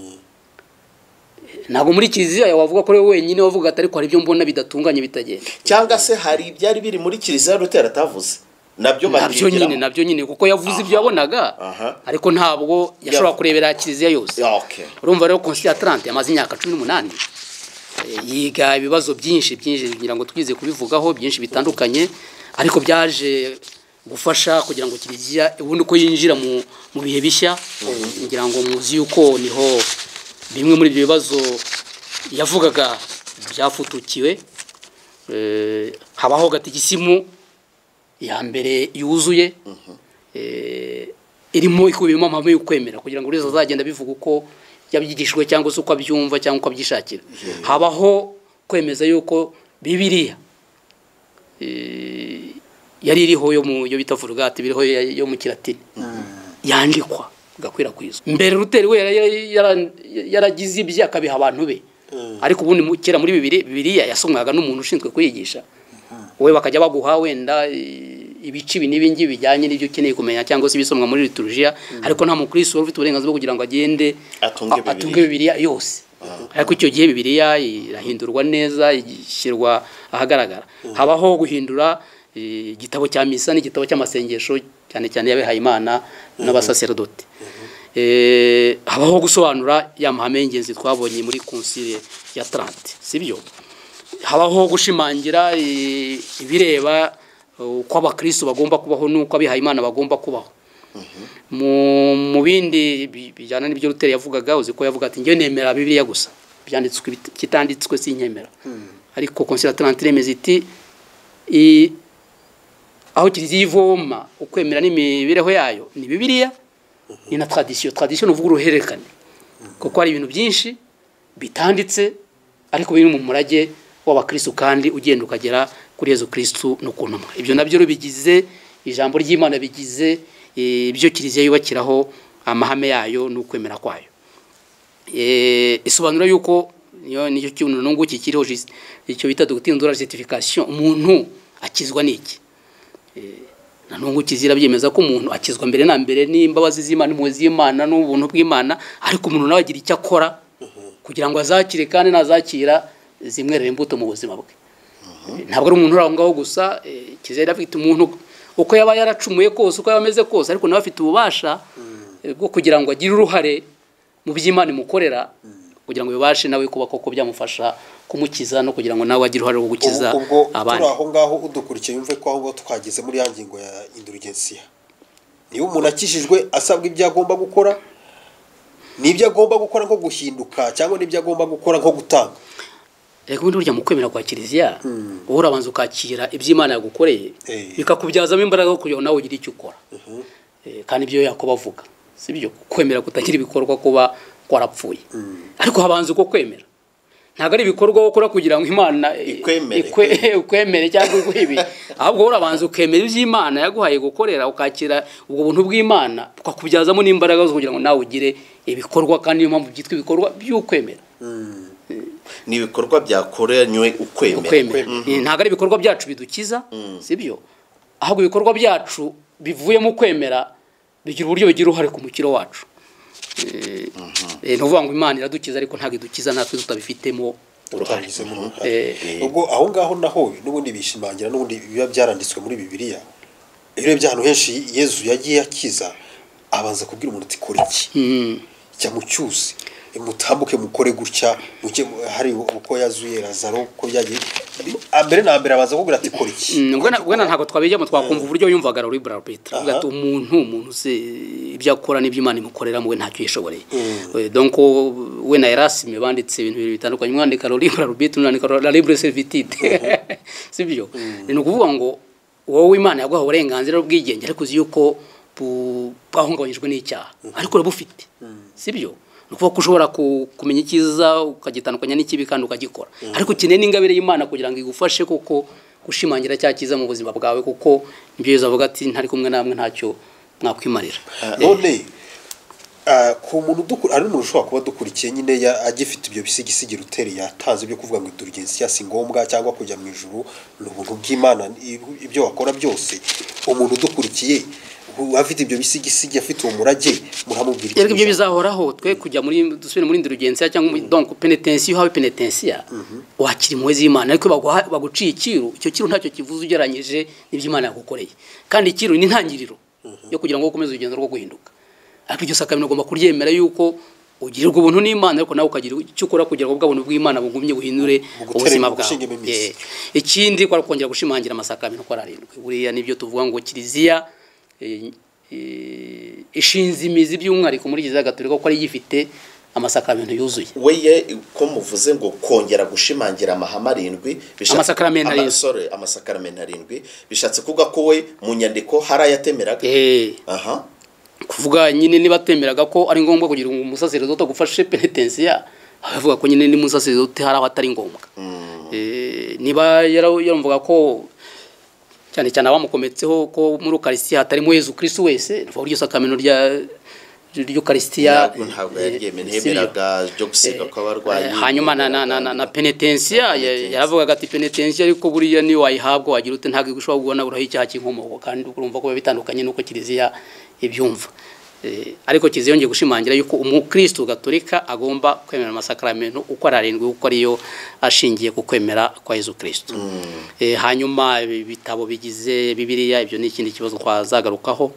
ntabwo muri kiliziya wavuga ko wenyine wavuga atari ko hari ibyo mbona bidatunganye bitagenda cyangwa se hari ibyari biri muri kiliziya Luther atavuze nabyo nyine kuko yavuze ibyo yabonaga ariko ntabwo yashobora kurebera kiliziya yose. Urumva rero Concile ya Trente yamaze imyaka 18 yiga ibibazo byinshi kugira ngo twize kubivugaho byinshi bitandukanye, ariko byaje gufasha kugira ngo kiliziya ubundi ko yinjira mu bihe bishya, kugira ngo muzi yuko niho bimwe muri ibyo bibazo yavugaga byafutukiwe. Habaho gatigisimu ya mbere yuzuye irimo ikubiyemo amahame y'ukwemera kugira ngo urizo azagenda bivuga uko yabyigishwe cyangwa se uko abyumva cyangwa uko abyishakira. Habaho kwemeza yuko Bibiliya yari iriho yo bita Vulgate, biriho yo mu Kilatini yandikwa gakwirakwizwa. Mbere Luteri we yaragize ibye akabiha abantu be, ariko ubundi kera muri Bibiliya yasomwaga n'umuntu ushinzwe kuyigisha, wowe bakajya baguha wenda ibici binibingi bijyanye n'ibyo ukeneye kumenya cyangwa se bisomwa muri liturgia, ariko nta mukristo ufite uburenganzira bwo kugira ngo agende atunge Bibiliya yose. Ariko icyo gihe Bibiliya irahindurwa neza, ishyirwa ahagaragara. Habaho guhindura igitabo cya misa n'igitabo cy'amasengesho cyane cyane y'abihaye Imana n'abasaserodoti. Habaho gusobanura ya mahame y'ingenzi twabonye muri Concile ya Trente, sibyo? Habaho gushimangira ibireba uko abakristo bagomba kubaho n'uko abihaye Imana bagomba kubaho. Mu bindi bijyana n'ibyo Luteri yavugaga, uzi ko yavuga ati ngiye nemera Bibiliya gusa, byanditswe kitanditswe sinkemera. Ariko Concile ya Trente remeza iti aho kiliziya ivoma ukwemera n'imibereho yayo ni Bibiliya ni na tradition uvuga uruherekane, kuko ari ibintu byinshi bitanditse ariko biri mu murage w'abakristo kandi ugenda ukagera kuri Yesu Kristo no kuntumwa. Ibyo nabyo rubigize ijambo ry'Imana, bigize ibyo kiliziya yubakiraho amahame yayo n'ukwemera kwayo. Isobanura yuko niyo kintu nungu kikiriho icyo bita doctrine de la justification, umuntu akizwa n'iki. Nanungu kizira byemeza ko umuntu akizwa mbere na mbere n'imbabazi z'Imana, impuhwe z'Imana n'ubuntu bw'Imana, ariko umuntu nawe agira icyo akora kugira ngo azakire kandi nazakira zimwerera imbuto mu buzima bwe. Ntabwo ari umuntu uraho ngaho gusa, kizera afite umuntu uko yaba yaracumuye kose, uko yameze kose, ariko nawe afite ububasha bwo kugira ngo agire uruhare mu by'Imana imukorera, kugira ngo bibashe nawe kuba koko byamufasha kumukiza no kugira ngo nawe agire uruhare rwo gukiza abandi. Turi aho ngaho udukurikiye yumve ko aho twageze muri ya ngingo ya indulgensia. Niyo umuntu akishijwe asabwa ibyo agomba gukora, n'ibyo agomba gukora nko guhinduka cyangwa n'ibyo agomba gukora nko gutanga. Reka ubundi burya mu kwemera kwa kiliziya uhora abanza ukakira iby'Imana yagukoreye, bikakubyazamo imbaraga kugira ngo nawe ugire icyo ukora. Kandi ibyo Yakobo avuga, sibyo kwemera kutagira ibikorwa kuba kwarapfuye. Ariko habanza uko kwemera, ntago ari ibikorwa ukora kugira ngo Imana ikwemere cyangwa iguhibi, ahubwo urabanza ukemera iby'Imana yaguhaye gukorera, ukakira ubwo buntu bw'Imana ukakubyazamo n'imbaraga zo kugira ngo nawe ugire ibikorwa, kandi niyo mpamvu byitwa ibikorwa by'ukwemera. Ni ibikorwa byakoranywe ukwemera. Ntago ari ibikorwa byacu bidukiza, sibyo? Ahubwo ibikorwa byacu bivuye mu kwemera bigira uburyo bigira uruhare ku mukiro wacu. Nuvuga ngo Imana iradukiza ariko ntago idukiza natwe tutabifitemo uruhare. Ubwo aho ngaho naho n'ubundi bishimangira n'ubundi biba byaranditswe muri Bibiliya. Iyo by'ahantu henshi Yesu yagiye akiza, abanza kubwira umuntu ati kora iki, cya mu cyuzi, mutambuke mukore gutya, muke hari uko yazuye Lazaro ko byagiye mbere na mbere abanza kubwira ati kora iki. Ubwo ntago twabijyamo twakumva uburyo yumvaga libre arbitre, ugati umuntu se ibyo akora n'ibyo Imana imukorera mu we ntacyo yishoboreye. Donc we na Erasme banditse ibintu bitandukanye, mwandika libre arbitre n'andika la libre servitude, sibyo? Ni ukuvuga ngo wowe Imana yaguha uburenganzira bw'igenge, ariko uzi yuko bwahungabanyijwe n'icyaha, ariko urabufite, sibyo? Nuko kushobora kumenya icyiza ukagitandukanya n'ikibi kandi ukagikora, ariko ukeneye n'ingabire y'Imana kugira ngo igufashe kuko gushimangira cya cyiza mu buzima bwawe, kuko ibyo Yesu avuga ati ntari kumwe namwe ntacyo mwakwimarira. None ku muntu ari umuntu ushobora kuba dukurikiye nyine agifite ibyo bisigisigi Luther yatanze byo kuvuga ngo indulgence si ngombwa cyangwa kujya mu ijuru n'ubuntu bw'Imana ibyo wakora byose, umuntu dukurikiye afite ibyo bisigisigi afite umurage muramubwira iki? Ibyo bizahoraho twe kujya dusubire muri indulgence cyangwa donc pénitence, hawe pénitence wakiri impuhwe z'Imana, ariko baguciye ikiru, icyo kiru ntacyo kivuze ugeranyije n'iby'Imana yagukoreye, kandi ikiru ni intangiriro yo kugira ngo ukomeze urugendo rwo guhinduka. Ariko iryo sakameno ugomba kuryemera yuko ugirirwa ubuntu n'Imana, ariko nawe ukagira icyo ukora kugira ngo ubwabuntu bw'Imana bugumye buhindure ubuzima bwawe. Ikindi kwa kongera gushimangira amasakameno ko ararindwi, buriya nibyo tuvuga ngo kiliziya ishinze imizi by'umwihariko muri Kiliziya Gatolika ko ari gifite amasakamento yuzuye. Weye ko muvuze ngo kongera gushimangira amahame arindwi, amasakamento arindwi bishatse kuvuga ko we mu nyandiko hari ayatemeraga. Aha, kuvuga nyine niba atemeraga ko ari ngombwa kugira ngo umusaseredoti agufashe penitensiya, avuga ko nyine ni umusaseredoti hari aho atari ngombwa. Niba yarumvaga ko cyane cyane abamukometseho ko muri Ukaristiya hatarimo Yezu Kristo wese, vuga iryo sakameno ry'Ukaristiya ntabwo yaryemeraga ryo gusiga kw'abarwayi. Hanyuma na penitensiya yaravugaga ati penitensiya ariko buriya ni wayihabwa wagira ute ntabwo ushobora kubona uraho icyaha cy'inkomoko, kandi urumva ko bitandukanye nuko Kiliziya ibyumva. Ariko Kiliziya yongeye gushimangira yuko umukristo Gatolika agomba kwemera amasakramentu uko ararindwi, uko ariyo ashingiye ku kwemera kwa Yezu Kristo. Hanyuma ibitabo bigize Bibiliya, ibyo ni ikindi kibazo twazagarukaho.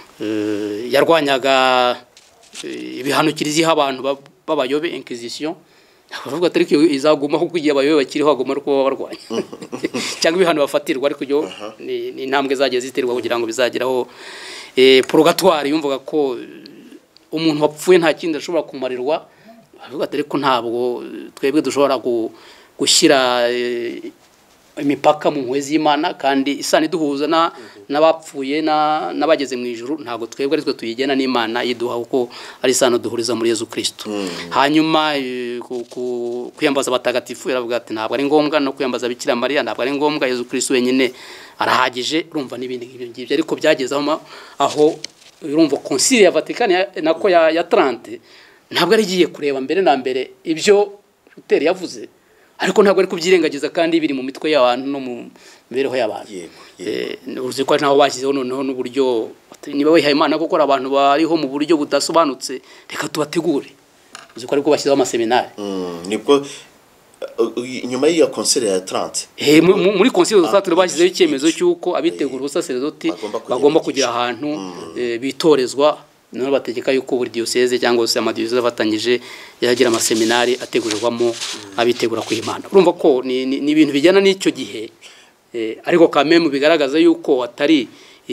Yarwanyaga ibihano Kiliziya abantu babayobe inquisition, bavuga atari ko izagumaho kugiye abayobe bakiriho agomba ko barwanya cyangwa ibihano bafatirwa, ariko byo ni intambwe zagiye ziterwa kugira ngo bizageraho purgatoire. Yumvaga ko umuntu wapfuye nta kindi ashobora kumarirwa, bavuga atari ko ntabwo twebwe dushobora gushyira imipaka mu mpuhwe z'Imana, kandi isano iduhuza n'abapfuye n'abageze mu ijuru ntabwo twebwe ari twe tuyigena n'Imana yiduha, kuko ari isano duhuriza muri Yezu Kristo. Hanyuma kwiyambaza abatagatifu yaravuga ati ntabwo ari ngombwa, no kwiyambaza Bikira Mariya ntabwo ari ngombwa, Yezu Kristo wenyine arahagije. Urumva n'ibindi ngibyo, ariko byageze aho urumva Concile ya Vatican nako ya 30 ntabwo ari giye kureba mbere na mbere ibyo Luther yavuze, ariko ntabwo ari kubyirengagiza, kandi biri mu mitwe y'abantu no mu mibereho y'abantu. Uzi ko naho bashyizeho noneho n'uburyo niba wihaye Imana ko gukora abantu bariho mu buryo budasobanutse, reka tubategure. Uzi ko ariko bashyizeho amaseminari. Nibwo nyuma y'iyo Concile ya 30 muri Concile ya 30 bashyizeho icyemezo cy'uko abitegura ubusaseredoti bagomba kugira ahantu bitorezwa, none bategeka yuko buri diocese cyangwa se amadiyoseze afatanyije yagira amaseminari ategurirwamo abitegura kw'Imana. Urumva ko ni ibintu bijyana n'icyo gihe, ariko kameme bigaragaza yuko atari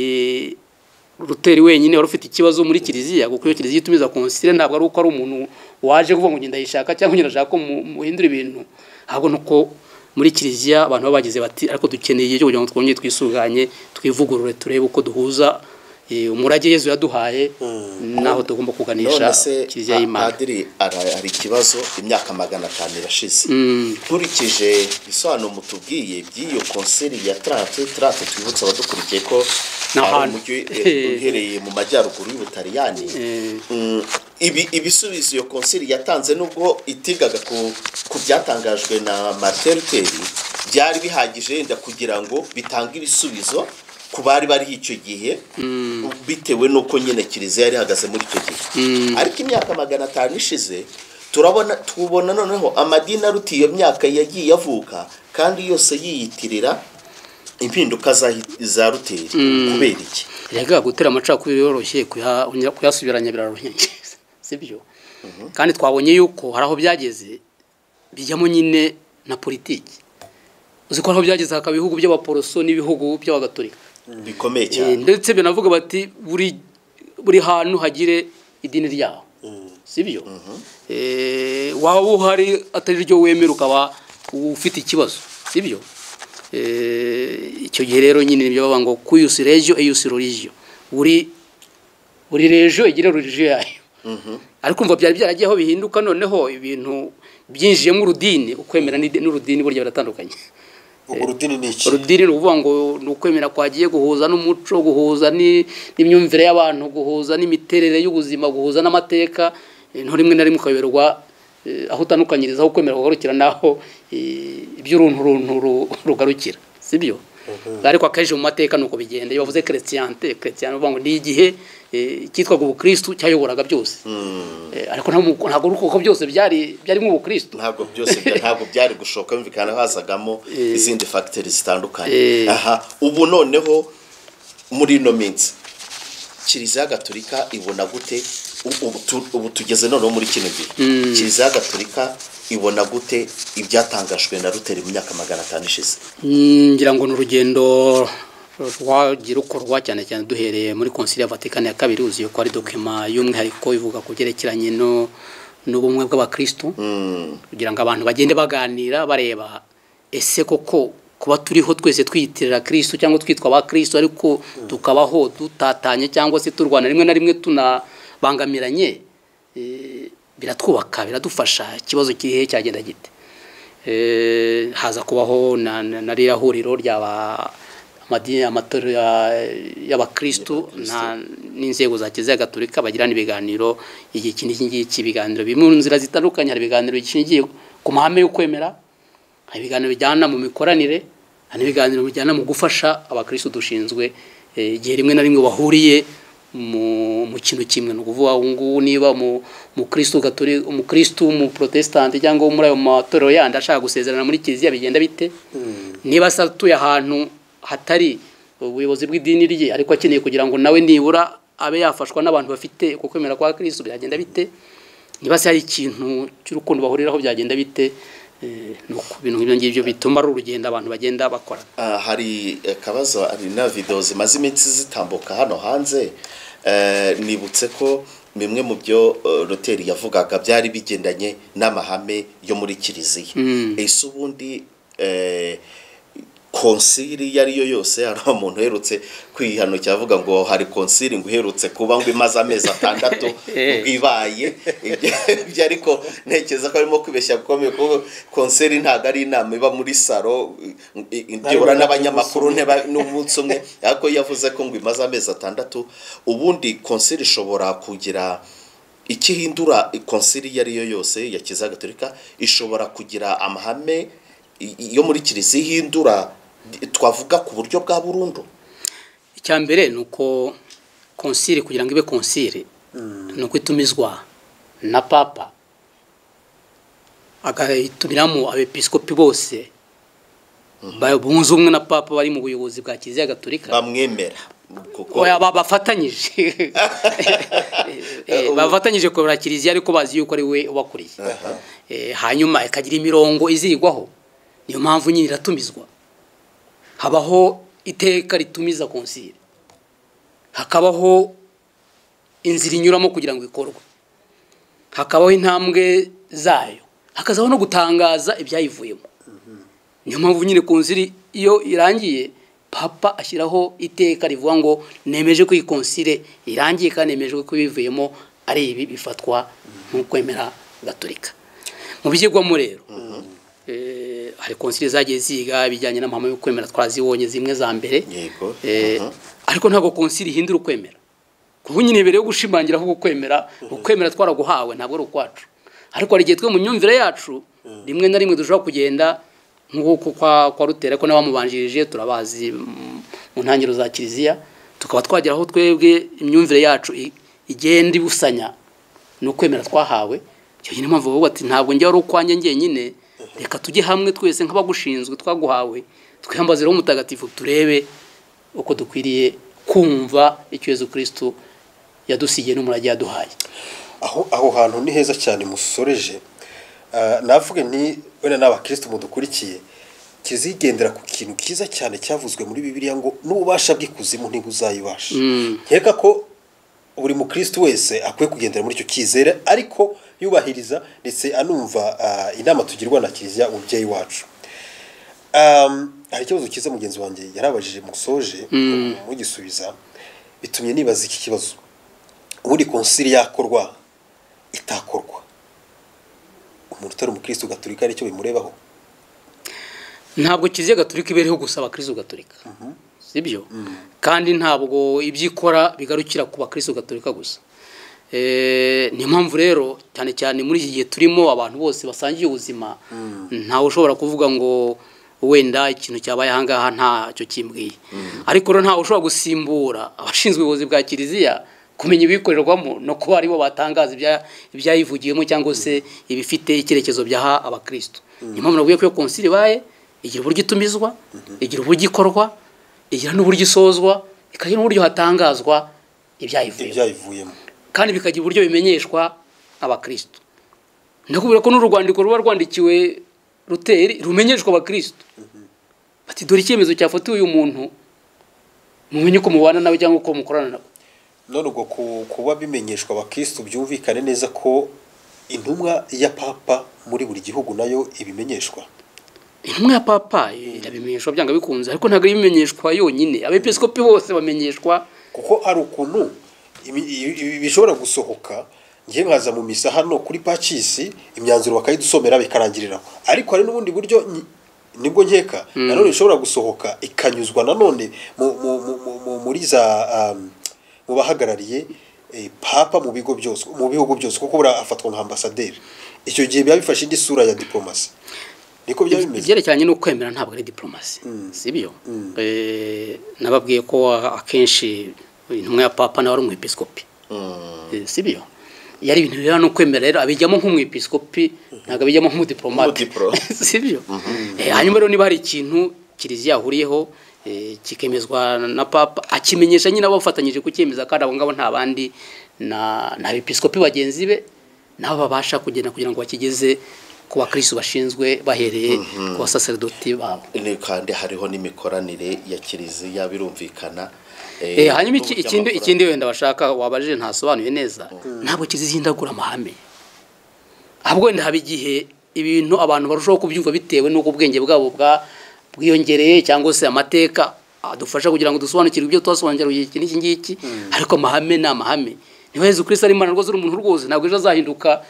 Luther wenyine wari ufite ikibazo muri Kiliziya, kuko iyo Kiliziya itumiza Concile ntabwo ari uko ari umuntu waje kuvuga ngo ngenda yishaka cyangwa ngenda ashaka ko muhindura ibintu, ahubwo nuko muri Kiliziya abantu babagize bati ariko dukeneye cyo kugira ngo twongere twisuganye twivugurure turebe uko duhuza umurage Yezu yaduhaye naho tugomba kuganisha Kiliziya y'Imana. Padiri ari ikibazo imyaka 500 irashize, nkurikije isano mutubwiye by'iyo Concile ya 30 twibutsa abadukurikiye ko uhereye mu majyaruguru y'Ubutaliyani. Ibisubizo iyo Concile yatanze nubwo itigaga ku byatangajwe na Martin Luther, byari bihagije yenda kugira ngo bitange ibisubizo ku bari icyo gihe, bitewe nuko nyine Kiliziya yari ihagaze muri icyo gihe. Ariko imyaka 500 ishize tubona noneho amadini aruti iyo myaka yagiye avuka, kandi yose yiyitirira impinduka za Luther. Kubera iki? Rega gutera amacakubiri yoroshye kuyasubiranya biraroroshye, sibyo? Kandi twabonye yuko hari aho byageze bijyamo nyine na politiki. Uzi ko aho byageze hakaba ibihugu by'abaporoso n'ibihugu by'abagatolika bikomeye cyane, ndetse binavuga bati buri hantu hagire idini ryaho, sibyo? Waba uhari atari ryo wemera ukaba ufite ikibazo, sibyo? Icyo gihe rero nyine nibyo baba ngo cuius regio eius religio, buri regio igira religio yayo. Ariko umva byari byaragiye aho bihinduka, noneho ibintu byinjiye mu rudini, ukwemera n'urudini burya biratandukanye. ubwo urudini ni iki? urudini ni ukuvuga ngo ni ukwemera kwagiye guhuza n'umuco, guhuza n'imyumvire y'abantu, guhuza n'imiterere y'ubuzima, guhuza n'amateka, rimwe na rimwe ukayoberwa aho utandukanyiriza aho kwemera kugarukira naho iby'uruntu rugarukira, sibyo? Ariko akenshi mu mateka nuko bigenda. Iyo bavuze chrétien bavuga ngo ni igihe cyitwaga ubukristo cyayoboraga byose, ariko ntabwo uko byose byari mu ubukristo, ntabwo byari gushoka, bimvikana hazagamo izindi factors zitandukanye. Aha ubu noneho muri ino minsi Kiliziya Gatolika ibona gute ubu tugeze noneho muri kino gihe? Kiliziya Gatolika ibona gute ibyatangajwe na Luther mu myaka 500 ishize? Ngira ngo n'urugendo rwagira ukorwa cyane cyane duhereye muri Concile ya Vatican ya kabiri, uziye ko ari document y'umwihariko ivuga kugerekeranye n'ubumwe bw'abakristo, kugira ngo abantu bagende baganira bareba ese koko kuba turiho twese twiyitirira Kristo cyangwa twitwa abakristo ariko tukabaho dutatanye cyangwa se turwana rimwe na rimwe tunabangamiranye, biratwubaka, biradufasha. Ikibazo kirihe cyagenda gite? Haza kubaho na ririya huriro ry'aba amatorero y'abakristo n'inzego za Kiliziya Gatolika bagirana ibiganiro igihe iki biganiro bimwe mu nzira zitandukanye. Hari ibiganiro bishingiye ku mahame yo kwemera, hari ibiganiro bijyana mu mikoranire, hari ibiganiro bijyana mu gufasha abakristo dushinzwe igihe rimwe na rimwe bahuriye mu kintu kimwe. No kuvuga ngo niba mu Kristo Gatolika, umukristo mu Protestant cyangwa muri ayo matorero yandi ashaka gusezerana muri Kiliziya bigenda bite? Niba satuye ahantu hatari ubuyobozi bw'idini rye ariko akeneye kugira ngo nawe nibura abe yafashwa n'abantu bafite kwemera kwa Kristo byagenda bite? Niba se hari ikintu cy'urukundo bahuriraho byagenda bite? Nuko ibintu nk'ibyo ngibyo bituma ari urugendo abantu bagenda bakora. Hari kabazo, ari na video zimaze iminsi zitambuka hano hanze, nibutse ko bimwe mu byo Luther yavugaga byari bigendanye n'amahame yo muri Kiliziya. Ese ubundi konsili yari yo yose, hari umuntu uherutse kwihano cyavuga ngo hari konsili ngo uherutse kuba ngo imaze amezi 6 bwibaye ibyo, ariko ntekeza ko arimo kwibeshya gukomeye ko konsili ntago ari inama iba muri salo ibyora n'abanyamakuru n'umunsi umwe, ariko yavuze ko ngo imaze amezi 6. Ubundi konsili ishobora kugira ikihindura, konsili yari yo yose ya Kiliziya Gatolika ishobora kugira amahame yo muri Kiliziya ihindura, twavuga ku buryo bwa burundu? Icyambere nuko konsili kugira ngo ibe konsili nuko itumizwa na papa, agahitumiramo abepiskopi bose bunze ubumwe na papa bari mu buyobozi bwa Kiliziya Gatolika, bamwemera kuko bafatanyije bafatanyije kubera Kiliziya ariko bazi yuko ari we ubakuriye. Hanyuma ikagira imirongo izigwaho, niyo mpamvu nyine iratumizwa. Habaho iteka ritumiza konsili, hakabaho inzira inyuramo kugira ngo ikorwe, hakabaho intambwe zayo, hakazaho no gutangaza ibyayivuyemo. Niyo mpamvu nyine konsili iyo irangiye papa ashyiraho iteka rivuga ngo nemeje ko iyi konsili irangiye kandi nemeje ko ibivuyemo ari ibi bifatwa nk'ukwemera Gatolika. Mu byigwamo rero hari konsili zagiye ziga ibijyanye n'amahame yo kwemera, twazibonye zimwe za mbere, ariko ntabwo konsili ihindura ukwemera. Kuko nyine mbere yo gushimangira aho ukwemera twaraguhawe ntabwo ari ukwacu, ariko hari igihe twe mu myumvire yacu rimwe na rimwe dushobora kugenda nk'uko kwa Luther ko n'abamubanjirije turabazi mu ntangiriro za Kiliziya, tukaba twagera aho twebwe imyumvire yacu igenda ibusanya no kwemera twahawe. Cyo nyine mpamvu bavuga ati ntabwo njye ari ukwanjye ngenyine, reka tujye hamwe twese nk'abagushinzwe twaguhawe, twiyambazireho umutagatifu turebe uko dukwiriye kumva icyo Yesu Kristo yadusigiye n'umurage yaduhaye. Aho hantu ni heza cyane musoreje. Navuge nti wenda n'abakristo mudukurikiye, kizigendera ku kintu kiza cyane cyavuzwe muri Bibiliya ngo n'ububasha bw'ikuzimu ntibuzayibasha. Nkeka ko buri mukristo wese akwiye kugendera muri icyo kizere, ariko yubahiriza ndetse anumva inama tugirwa na Kiliziya umubyeyi wacu. Hari ikibazo kiza mugenzi wanjye yarabajije musoje mugisubiza, bitumye nibaza iki kibazo. Ubundi konsili yakorwa itakorwa, umuntu utari umukristo Gatolika ari cyo bimurebaho? ntabwo kiliziya gatolika ibereho gusa abakristo gatolika sibyo kandi ntabwo ibyikora bigarukira ku bakristo gatolika gusa. Ni mpamvu rero cyane cyane muri iki gihe turimo abantu bose basangiye ubuzima ntawe ushobora kuvuga ngo wenda ikintu cyabaye ahangaha ntacyo kimbwiye, ariko rero ntawe ushobora gusimbura abashinzwe ubuyobozi bwa kiliziya kumenya ibikorerwamo no kuba aribo batangaza ibyayivugiyemo cyangwa se ibifite icyerekezo byaha abakristo. Ni mpamvu navuye ko iyo konsili ibaye igira uburyo itumizwa, igira uburyo ikorwa, igira n'uburyo isozwa, ikagira n'uburyo hatangazwa ibyayivuyemo kandi bikagira uburyo bimenyeshwa abakristo. Ndakubwira ko n'urwandiko ruba rwandikiwe Luteri rumenyeshwa abakristo bati dore icyemezo cyafatiwe uyu muntu mumenye ko mubana nawe cyangwa ko mukorana nawe. none ubwo kuba bimenyeshwa abakristo byumvikane neza ko intumwa ya papa muri buri gihugu nayo ibimenyeshwa. Intumwa ya papa irabimenyeshwa byanga bikunze, ariko ntabwo ibimenyeshwa yonyine, abepiskopi bose bamenyeshwa kuko hari ukuntu bishobora gusohoka ngiye nkaza mu misa hano kuri pacisi imyanzuro bakayidusomera bikarangiriraho, ariko hari n'ubundi buryo nibwo nkeka nanone bishobora gusohoka ikanyuzwa nanone muri za mu bahagarariye papa mu bigo byose mu bihugu byose kuko bura afatwa nka ambasaderi. Icyo gihe biba bifashe indi sura ya diplomasi. Niko byabimeze. Ibyerekeranye no kwemera ntabwo ari diplomasi. Sibyo? Nababwiye ko akenshi intumwa ya papa nawe ari umwepiskopi. Sibyo? Yari ibintu bira no kwemera rero abijyamo nk'umwepiskopi ntabwo abijyamo nk'umudiplomate. Sibyo? Hanyuma rero niba hari ikintu kiliziya ahuriyeho kikemezwa na papa akimenyesha nyine abafatanyije kucyemeza kandi abo ngabo nta bandi na episkopi bagenzi be nabo babasha kugenda kugira ngo bakigeze ku bakristo bashinzwe bahereye ku basaserdoti babo. Kandi hariho n'imikoranire ya kiliziya birumvikana. Hanyuma ikindi wenda bashaka wabaje ntasobanuye neza ntabwo kiliziya indagura amahame, ahubwo wenda haba igihe ibintu abantu barushaho kubyumva bitewe n'uko ubwenge bwabo bwiyongereye cyangwa se amateka adufasha kugira ngo dusobanukirwe ibyo twasobanukirwa iki n'iki ngiki, ariko amahame ni amahame. Niba Yesu Kristo ari Imana rwose umuntu rwose ntabwo ejo azahinduka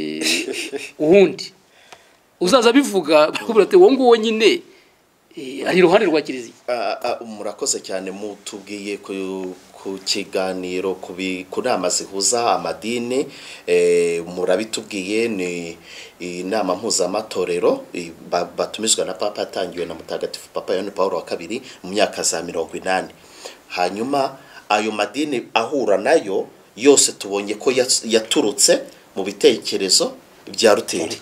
uwundi uzaza bivuga bakubwira ati wowe nguwo nyine ari iruhande rwa kiliziya. Murakoze cyane mutubwiye ku kiganiro ku nama zihuza amadini, murabitubwiye ni inama mpuzamatorero batumizwa na papa yatangiwe na mutagatifu Papa Yohani Pawulo wa kabiri mu myaka za 80. Hanyuma ayo madini ahura nayo yose tubonye ko yaturutse mu bitekerezo bya Luteri.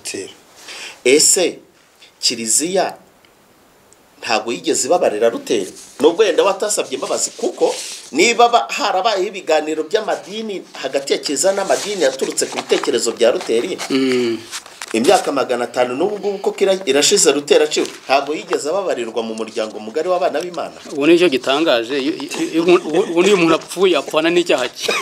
Ese kiliziya ntabwo yigeze babarira Luteri nubwo yenda watasabye imbabazi, kuko niba harabaye ibiganiro by'amadini hagati ya kiliziya n'amadini yaturutse ku bitekerezo bya Luteri imyaka 500 n'ubwo ko irashize Luteri aciwe, ntabwo yigeze babarirwa mu muryango mugari w'abana b'Imana. Ubu nicyo gitangaje, ubu niyo umuntu apfuye apfana n'icyaha cye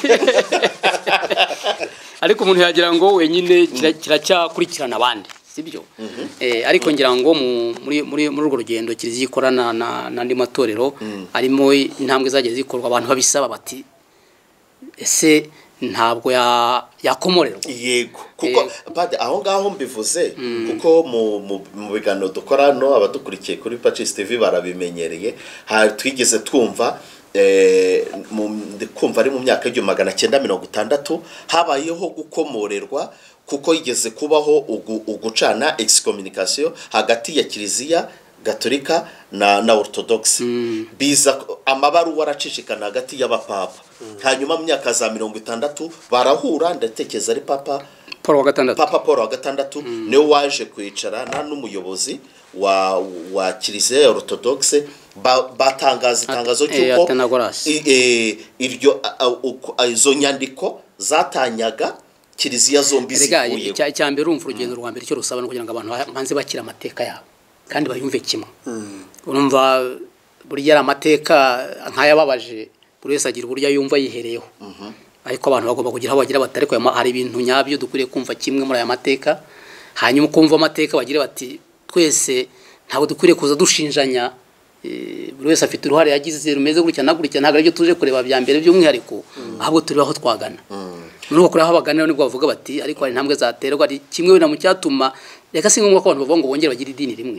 ariko umuntu yagira ngo wenyine kiracyakurikirana abandi, sibyo? Ariko ngira ngo muri urwo rugendo kiliziya ikorana n'andi matorero arimo intambwe zagiye zikorwa abantu babisaba bati ese ntabwo yakomorerwa. Yego, kuko bade aho ngaho mbivuze kuko mu biganiro dukora no abadukurikiye kuri Pacis TV barabimenyereye. Twigeze twumva kumva ari mu myaka y'igihumbi 1960 habayeho gukomorerwa kuko yigeze kubaho ugucana excommunication hagati ya kiliziya gatolika na orthodox. Biza amabaruwa aracishikana hagati y'abapapa. Hanyuma mu myaka za 60 barahura, ndatekereza ari Papa Paul wa gatandatu niwe waje kwicarana n'umuyobozi wa kiliziya ya orthodox batangaza itangazo cy'uko iryo izo nyandiko zatanyaga kiliziya zombi zivuye. Cyambere urumva urugendo rwa mbere cyo rusaba no kugira ngo abantu banze bakira amateka yabo kandi bayumve kimwe. Urumva buri yari amateka nkayababaje buri wese agira uburyo yumva yihereyeho, ariko abantu bagomba kugira aho bagira batari ko hari ibintu nyabyo dukuriye kumva kimwe muri aya mateka. Hanyuma kumva amateka bagira bati twese ntabwo dukuriye kuza dushinjanya, buri wese afite uruhare yagize rumeze gutya na gutya, ntabwo aribyo tuje kureba bya mbere by'umwihariko, ahubwo turi aho twagana. Muri uko aho baganira nibwo bavuga bati ariko hari intambwe zaterwa ari kimwe na mu cyatuma reka si ngombwa ko abantu bavuga ngo bongere bagira idini rimwe,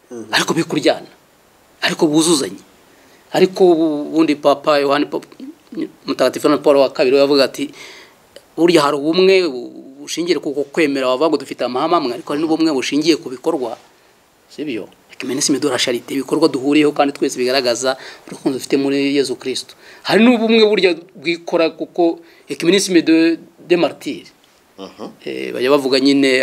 ariko bikuryana ariko buzuzanye ariko ubundi papa Yohani mutagatifu na Paul wa kabiri yavuga ati burya hari ubumwe bushingiye ku kwemera wavuga ngo dufite amahame amwe ariko hari n'ubumwe bushingiye ku bikorwa sibyo ikimenyetso de la charité ibikorwa duhuriyeho kandi twese bigaragaza urukundo dufite muri Yezu Kristo hari n'ubumwe burya bwikora kuko ikimenyetso de martyr bajya bavuga nyine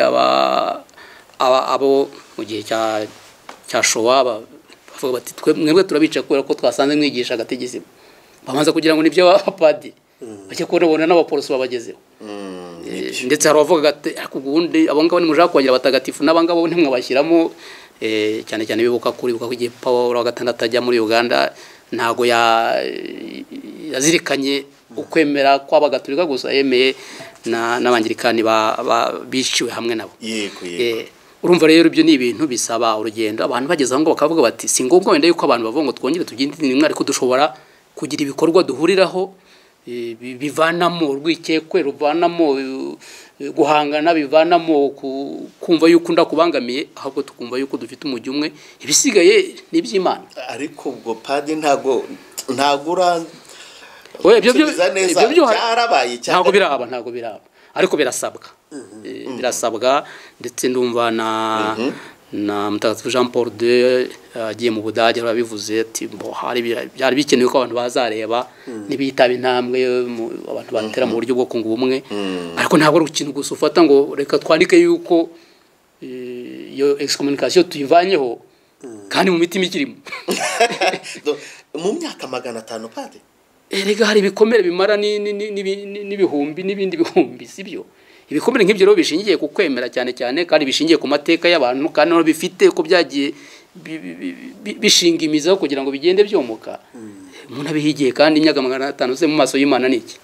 abo mu gihe cya Shoah bavuga bati mwebwe turabica kubera ko twasanze mwigisha agategeko bamanza kugira ngo nibyo abapadi bajya kubona n'abaporoso babagezeho ndetse hari abavuga ati ubundi abo ngabo ni mujaka kwagira batagatifu n'abangabo ntimwabashyiramo cyane cyane bibuka kuribuka ko igihe Paul wa gatandatu ajya muri Uganda ntago yazirikanye ukwemera kw'abagatolika gusa yemeye n'abangirikani biciwe hamwe nabo yego urumva rero ibyo ni ibintu bisaba urugendo abantu bageze aho ngo bakavuga bati si ngombwa wenda yuko abantu bavuga ngo twongere tugende nimwe ariko dushobora kugira ibikorwa duhuriraho bivanamo urwikekwe ruvanamo guhangana bivanamo kumva yuko ndakubangamiye ahubwo tukumva yuko dufite umujyi umwe ibisigaye n'iby'Imana ariko ubwo padi ntago ura ibyo byarabaye cyane ntago biraba ariko birasabwa birasabwa ndetse ndumva na mutagatifu Jean Paul II agiye mu Budage arabivuze ati byari bikenewe ko abantu bazareba nibitaba intambwe abantu batera mu buryo bwo kunga ubumwe ariko ntabwo ari ikintu gusa ufata ngo reka twandike yuko iyo excommunication tuyivanyeho kandi mu mitima ikirimo mu myaka 500 pade erega hari ibikomere bimara n'ibihumbi n'ibindi bihumbi sibyo ibikomere nk'ibyo rero bishingiye ku kwemera cyane cyane kandi bishingiye ku mateka y'abantu kandi no bifite ko byagiye bishinga imizaho kugira ngo bigende byomuka umuntu abihigiye kandi imyaka 500 se mu maso y'Imana niki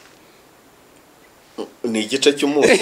ni igice cy'umuntu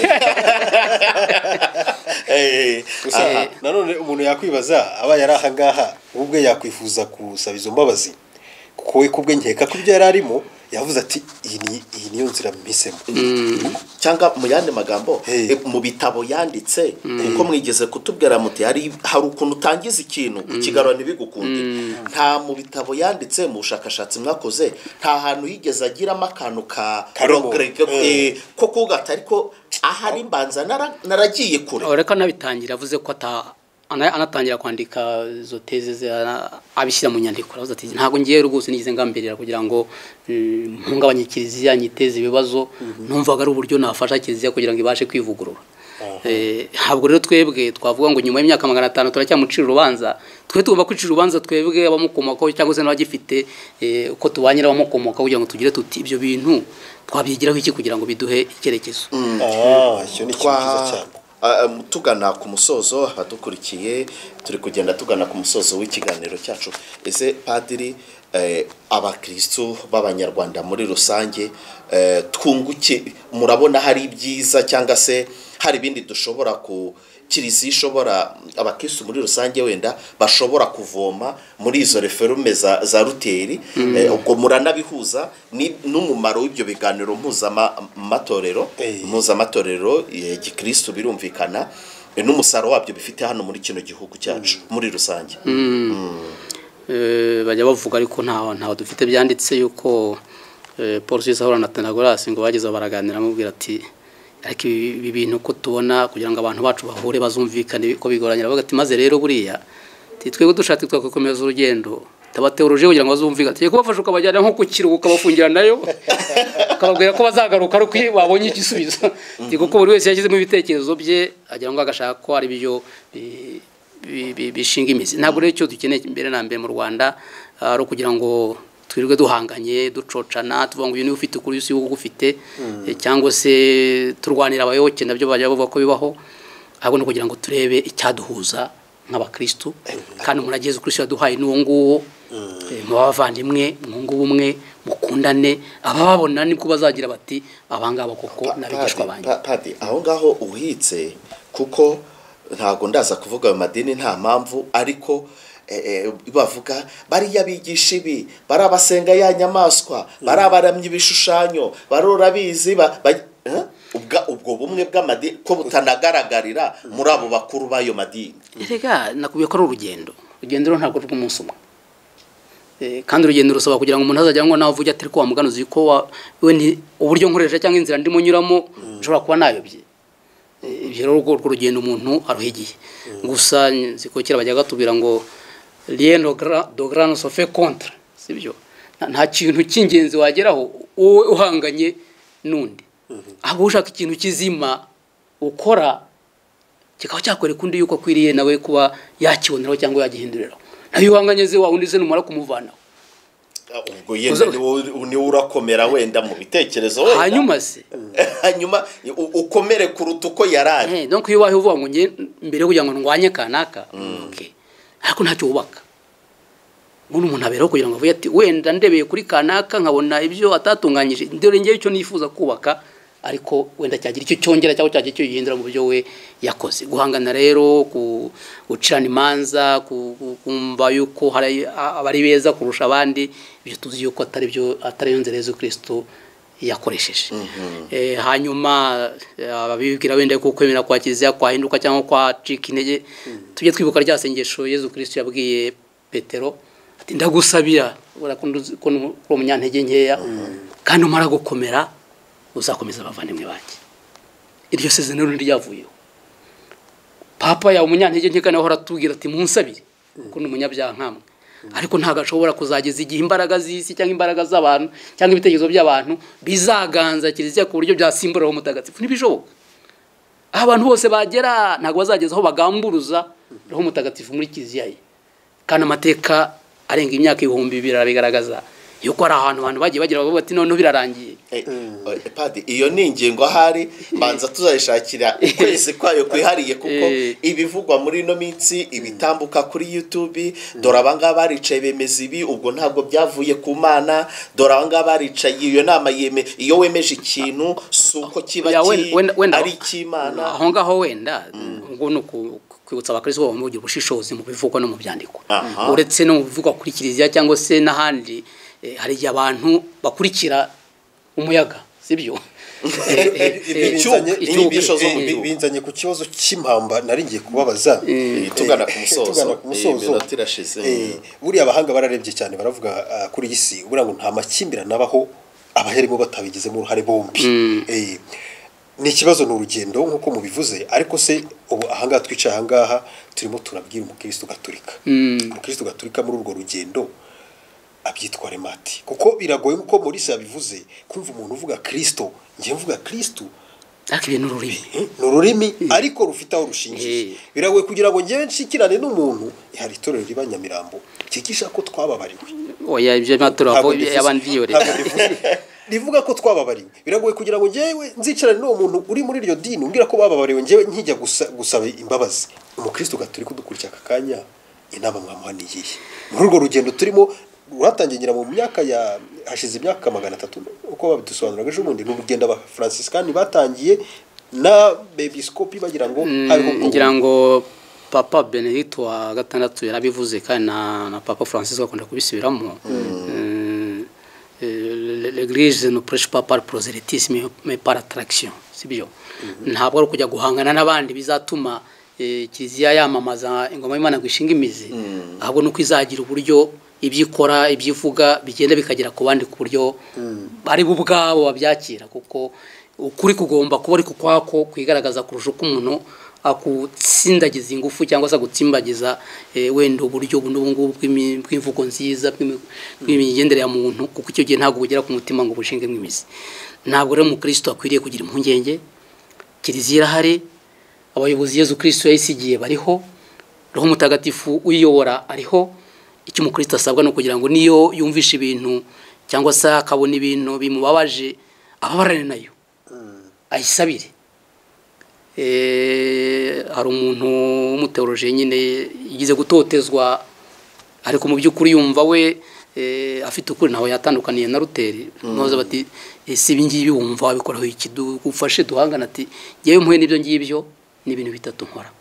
nanone umuntu yakwibaza aba yari aha ngaha ubwe yakwifuza kusaba izo mbabazi kuko we kubwe nkeka ko ibyo yari arimo yavuze ati iyi niyo nzira mpisemo cyangwa mu yandi magambo mu bitabo yanditse kuko mwigeze kutubwira muti hari ukuntu utangiza ikintu ukigarura ntibigukunde nta mu bitabo yanditse mu bushakashatsi mwakoze nta hantu yigeze agiramo akantu ka ko kugata ariko ahari mbanza naragiye kure reka nabitangira avuze ko anatangira kwandika izo teze abishyira mu nyandiko aravuze ati ntabwo ngiye rwose nigize ngambirira kugira ngo mpungabanye kiliziya nyiteze ibibazo numvaga ari uburyo nafasha kiliziya kugira ngo ibashe kwivugurura ntabwo rero twebwe twavuga ngo nyuma y'imyaka 500 turacyamucira urubanza tugomba kwicira urubanza twebwe abamukomokaho cyangwa se n'abagifite uko tubanye n'abamukomokaho kugira ngo tugire tuti ibyo bintu twabyigiraho iki kugira ngo biduhe icyerekezo icyo ni cyiza cyane tugana ku musozo abadukurikiye turi kugenda tugana ku musozo w'ikiganiro cyacu ese padiri abakristo b'abanyarwanda muri rusange twunguke murabona hari ibyiza cyangwa se hari ibindi dushobora ku kiliziya ishobora abakristo muri rusange wenda bashobora kuvoma muri izo referume za Luteri ubwo muranabihuza n'umumaro w'ibyo biganiro mpuzamatorero gikristo birumvikana n'umusaruro wabyo bifite hano muri kino gihugu cyacu muri rusange bajya bavuga ariko ntaho dufite byanditse yuko Paul VI na Athenagoras ngo bageze baraganira amubwira ati ariko ibi bintu ko tubona kugira ngo abantu bacu bahure bazumvikane ko bigoranye bavuga ati maze rero buriya twebwe dushatse twakomeza urugendo tabateoloje kugira ngo bazumvikane tugiye kubafasha ukabajyana nko kukiruhuka bafungira nayo akababwira ko bazagaruka ari uko babonye igisubizo kuko buri wese yashyizemo ibitekerezo bye agira ngo agashaka ko ari byo bishinga imizi ntabwo rero icyo dukeneye imbere na mbere mu Rwanda ari kugira ngo twirirwe duhanganye ducocana tuvuga ngo uyu ni ufite ukuri usi ugufite cyangwa se turwanira abayoboke nabyo bajya bavuga ko bibaho ahubwo no kugira ngo turebe icyaduhuza nk'abakristo kandi umuntu ageze kuri yaduhaye n'uwo nguwo mu bavandimwe mwungu bumwe mukundane abababona nibwo bazagira bati abangaba koko nabigishwa banjye padi aho ngaho uhitse kuko ntago ndaza kuvuga ayo madini nta mpamvu ariko bavuga bariya bigisha ibi barabasenga ya nyamaswa barabaramya ibishushanyo barora bizi ubwo bumwe bw'amadini ko butanagaragarira muri abo bakuru bayo madini rega nakubiye ko ari urugendo urugendo ntabwo rw'umunsi umwe. Kandi urugendo rusaba kugira ngo umuntu azajya ngo nawe uvuge ati ko wamuganuzi ko we ni uburyo nkoresha cyangwa inzira ndimo nyuramo nshobora kuba nayobye. Ibyo rero urwo rugendo umuntu aruhigiye. Gusa ziko kera bajya gatubwira ngo rien de grand se fait contre, sibyo? Nta kintu cy'ingenzi wageraho wowe uhanganye nundi. Ahubwo ushaka ikintu kizima ukora kikaba cyakwereka undi yuko akwiriye nawe kuba yakiboneraho cyangwa yagihinduriraho. Nayo uhanganye ze wa undi se numara kumuvana. Ubwo yenda ni urakomera wenda mu bitekerezo wenda. Hanyuma ukomere kuruta uko yarari. Donc iyo wahe uvuga ngo nge mbere kugira ngo ndwanye kanaka. Okay. Ariko ntacyo ubaka. Ngo umuntu aberaho kugira ngo avuye ati wenda ndebeye kuri kanaka nkabona ibyo atatunganyije ndore ngewe icyo nifuza kubaka ariko wenda cyagira icyo cyongera cyangwa cyagira icyo yihindura mu byo we yakoze. Guhangana rero gucirana imanza kumva yuko hari abari beza kurusha abandi ibyo tuzi yuko atari yo nzira Yesu Kristo yakoresheje. Hanyuma ababibwira wenda yuko kwemera kwa Kiliziya kwahinduka cyangwa kwa cika intege tujye twibuka rya sengesho Yesu Kristo yabwiye Petero ati ndagusabira ko umunyantege nkeya kandi umara gukomera uzakomeza abavandimwe banjye. Iryo sezerano n'undi ryavuyeho. Papa ya umunyantege nke kandi ahora atubwira ati munsabire kuko n'umunyabyaha nkamwe. Ariko ntago ashobora kuzageza igihe imbaraga z'isi cyangwa imbaraga z'abantu cyangwa ibitekerezo by'abantu bizaganza Kiliziya ku buryo byasimbura Roho Mutagatifu. Ntibishoboka. Abantu bose bagera ntago bazageza aho bagamburuza Roho Mutagatifu muri Kiliziya ye. Kandi amateka arenga imyaka 2000 bigaragaza yuko ari ahantu abantu bagiye bagira bati none birarangiye. Padi iyo ni ingingo ahari manza tuzayishakira ukwezi kwayo kwihariye kuko ibivugwa muri no minsi ibitambuka kuri YouTube dore abanga baricaye bemeza ibi ubwo ntabwo byavuye ku Mana dore abanga baricaye iyo nama yeme iyo wemeje ikintu suko kiba ari cy'Imana aho ngaho wenda ngo no kwibutsa abakristo bo mu bushishozi mu bivugwa no mu byandiko uretse no mu bivugwa kuri Kiliziya cyangwa se n'ahandi hari abantu bakurikira umuyaga sibyo binzanye ku kibazo cy'impamba naringiye kubabaza tugana ku musozo buriya abahanga bararebye cyane baravuga kuri isi ubura ngo nta makimbirane abaho abaherimo batabigizemo uruhare bombi ni ikibazo n'urugendo nkuko mubivuze ariko se ubu ahangaha twicaye ahangaha turimo turabwira umukristo gatolika muri urwo rugendo abyitware mati kuko biragoye uko Maurice yabivuze kumva umuntu uvuga Kristo ngiye mvuga Kristo akibe n'ururimi ariko rufite aho rushingiye biragoye kugira ngo ngewe nshikirane n'umuntu hari itorero riba Nyamirambo kikisha ko twababariwe oya ibyo matora y'abandi yore rivuga ko twababariwe biragoye kugira ngo ngewe nzicarane n'uwo muntu uri muri iryo dini umbwira ko bababariwe ngewe nkijya gusaba imbabazi umukristo gaturi kudukurikira akanya inama mwamuhaniye muri urwo rugendo turimo uratangira mu myaka ya hashize imyaka 300 uko babidusobanuraga ejo bundi n'urugendo aba Franciscani batangiye na Bepiscopi bagira ngo hariho ngira ngo Papa Benedict wa gatandatu yarabivuze kandi na Papa Francis akunda kubisubiramo l'Église ne prêche pas par prosélytisme mais par attraction sibyo ntabwo ari kujya guhangana n'abandi bizatuma Kiliziya yamamaza ingoma y'Imana gwishinga imizi ahubwo nuko izagira uburyo ibyikora ibyivuga bigenda bikagera ku bandi ku buryo bari bubwabo babyakira kuko ukuri kugomba kuba ari kukwako kwigaragaza kurusha uko umuntu akutsindagiza ingufu cyangwa se gutsimbagiza wenda uburyo bunubungu bw'imvugo nziza bw'imigendere ya muntu kuko icyo gihe ntabwo bugera ku mutima ngo bushinge mwimizi. Ntabwo rero umukristo akwiriye kugira impungenge. Kiliziya irahari, abayobozi Yesu Kristo yayisigiye bariho, Roho Mutagatifu uyiyobora ariho. Icyo umukristo asabwa no kugira ngo niyo yumvisha ibintu cyangwa se akabona ibintu bimubabaje ababarane nayo ayisabire. Hari umuntu w'umuteoloje nyine yigize gutotezwa ariko mu by'ukuri yumva we afite ukuri naho yatandukaniye na Luteri noza bati ese ibingibi wumva wabikoraho iki dufashe duhangana ati yewe mpuye n'ibyo ngibyo ni ibintu bitatu nkora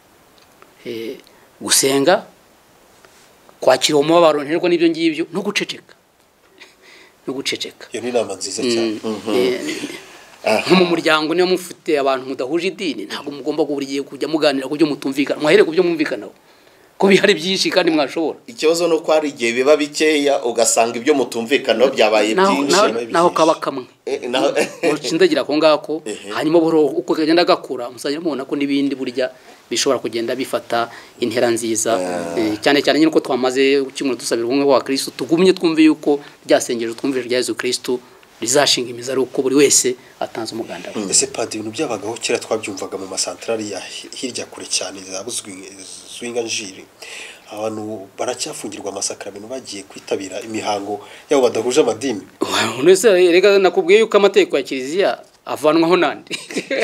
gusenga kwakira umubabaro nterwa n'ibyo ngibyo no guceceka iyo ni inama nziza cyane nko mu muryango niyo mufite abantu mudahuje idini ntabwo mugomba kuburiye kujya muganira ku byo mutumvikana mwahere ku byo mwumvikanaho ko bihari byinshi kandi mwashobora. ikibazo no kwari igihe biba bikeya ugasanga ibyo mutumvikanaho byabaye byinshi naho kaba kamwe ucindagira ko ngako hanyuma buhoro uko kagenda gakura musajya mubona ko nibindi burya bishobora kugenda bifata intera nziza cyane cyane nyine ko twamaze ukimura dusabira ubumwe bwa Kristo tugumye twumve yuko byasengeje twumvije rya Yesu Kristo rizashinga imizi ari uko buri wese atanze umuganda we. Ese padi ibintu byabagaho kera twabyumvaga mu masantrali ya hirya kure cyane zabuzwi zwinganjiri abantu baracyafungirwa amasakramentu bagiye kwitabira imihango yabo badahuje amadini. Nese rega nakubwiye yuko amategeko ya kiliziya avanwaho nande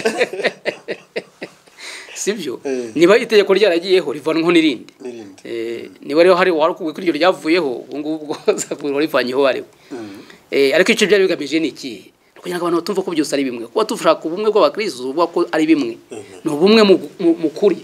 sibyo niba itegeko ryaragiyeho rivanwaho nirindi niba rero hari warakubwiye ko iryo ryavuyeho ubwo zakubwira rivanyeho warewe ariko icyo byari bigamije ni iki kugira ngo abantu batumva ko byose ari bimwe kuba tuvushaka ubumwe bw'abakristo uvuga ko ari bimwe ni ubumwe mu kuri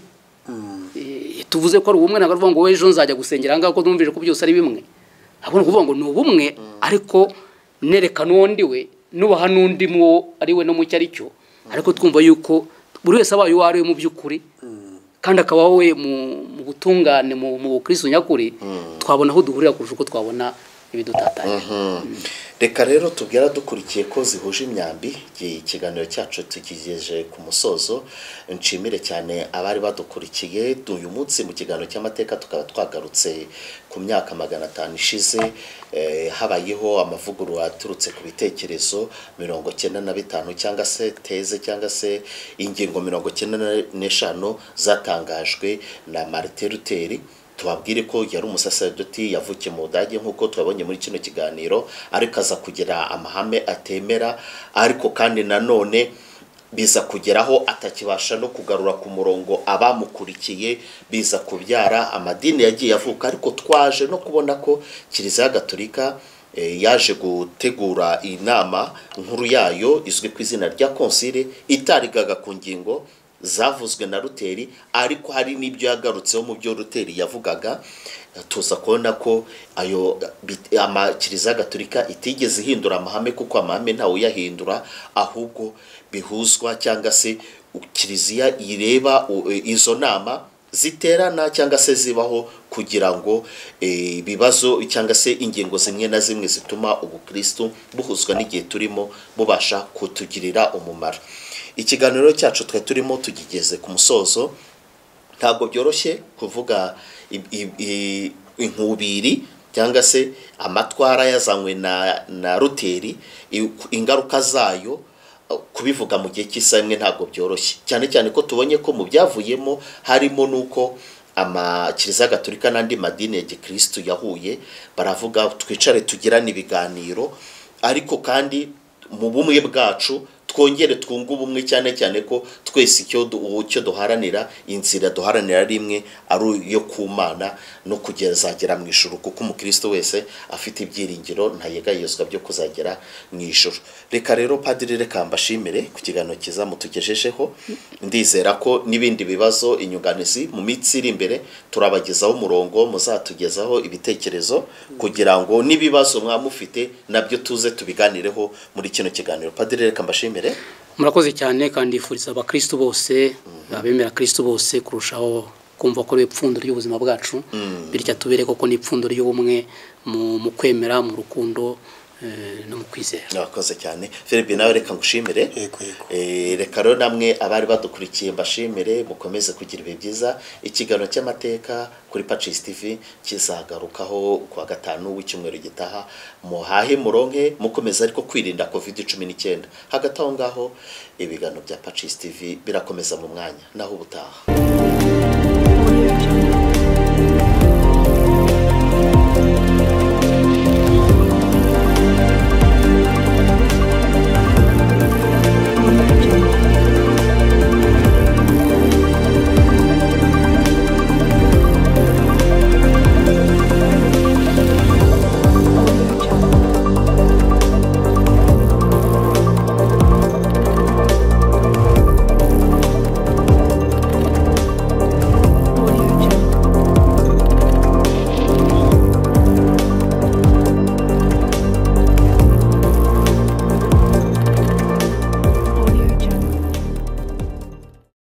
tuvuze ko ari ubumwe ntabwo avuga ngo ejo nzajya gusengera ngaho ko numvije ko byose ari bimwe ahubwo kuvuga ngo ni ubumwe ariko nerekana undi we nubaha n'undi mwo ari we no mu cyari cyo ariko twumva yuko buri wese abaye uwari mu by'ukuri kandi akaba wowe mu butungane mu Kristo nyakuri twabona aho duhurira kurusha uko twabona ibidutatanye. Reka rero tubwira dukurikiye ko zihuje imyambi ikiganiro cyacu tukigejeje ku musozo nshimire cyane abari badukurikiye uyu munsi mu kiganiro cy'amateka tukaba twagarutse ku myaka 500 ishize habayeho amavugurura aturutse ku bitekerezo 95 cyangwa se teze cyangwa se ingingo 95 zatangajwe na Martin Luther. Tubabwire ko yari umusaserdoti yavukiye mu Budage nkuko twabonye muri kino kiganiro ariko aza kugira amahame atemera ariko kandi nanone biza kugeraho atakibasha no kugarura ku murongo abamukurikiye biza kubyara amadini yagiye avuka ariko twaje no kubona ko Kiliziya Gatolika yaje gutegura inama nkuru yayo izwi ku izina rya Concile itarigaga ku ngingo zavuzwe na Luther ariko hari n'ibyo yagarutseho mu byo Luther yavugaga tuza kubona ko ayo Kiliziya Gatolika itigeze ihindura amahame kuko amahame ntawe yahindura ahubwo bihuzwa cyangwa se Kiliziya ireba izo nama ziterana cyangwa se zibaho kugira ngo bibazo cyangwa se ingingo zimwe na zimwe zituma ubukristo buhuzwa n'igihe turimo bubasha kutugirira umumaro. Ikiganiro cyacu twe turimo tugigeze ku musozo ntabwo byoroshye kuvuga inkubiri cyangwa se amatwara yazanywe na Luther ingaruka zayo kubivuga mu gihe cy'isamwe ntabwo byoroshye cyane cyane ko tubonye ko mu byavuyemo harimo nuko Kiliziya Gatolika n'andi madini ya Gikristo yahuye baravuga twicare tugirana ibiganiro ariko kandi mu bumwe bwacu twongere twunga ubumwe cyane cyane ko twese icyo duharanira inzira duharanira rimwe ari yo kumana no kugezagera mu ijuru kuko umukristo wese afite ibyiringiro ntayegayezwa byo kuzagera mu ijuru. Reka rero padiri reka mbashimire ku kiganiro kiza mutugejejeho ndizera ko nibindi bibazo inyunganizi mu mitsi iri imbere turabagezaho umurongo muzatugezaho ibitekerezo kugira ngo nibibazo mwamufite nabyo tuze tubiganireho muri kino kiganiro. Padiri reka mbashimire. Murakoze cyane kandi ifuriza abakristo bose abemera Kristo bose kurushaho kumva ko ipfundo ry'ubuzima bwacu bityo tubere koko n'ipfundo ry'ubumwe mu kwemera mu rukundo no mu kwizera. Nakoze cyane Philippe nawe reka ngushimire. Reka rero namwe abari badukurikiye mbashimire mukomeze kugira ibihe byiza. Ikiganiro cy'amateka kuri Pacis TV kizagarukaho kwa gatanu w'icyumweru gitaha muhahe muronke mukomeza ariko kwirinda COVID-19 hagati aho ngaho ibiganiro bya Pacis TV birakomeza mu mwanya naho ubutaha.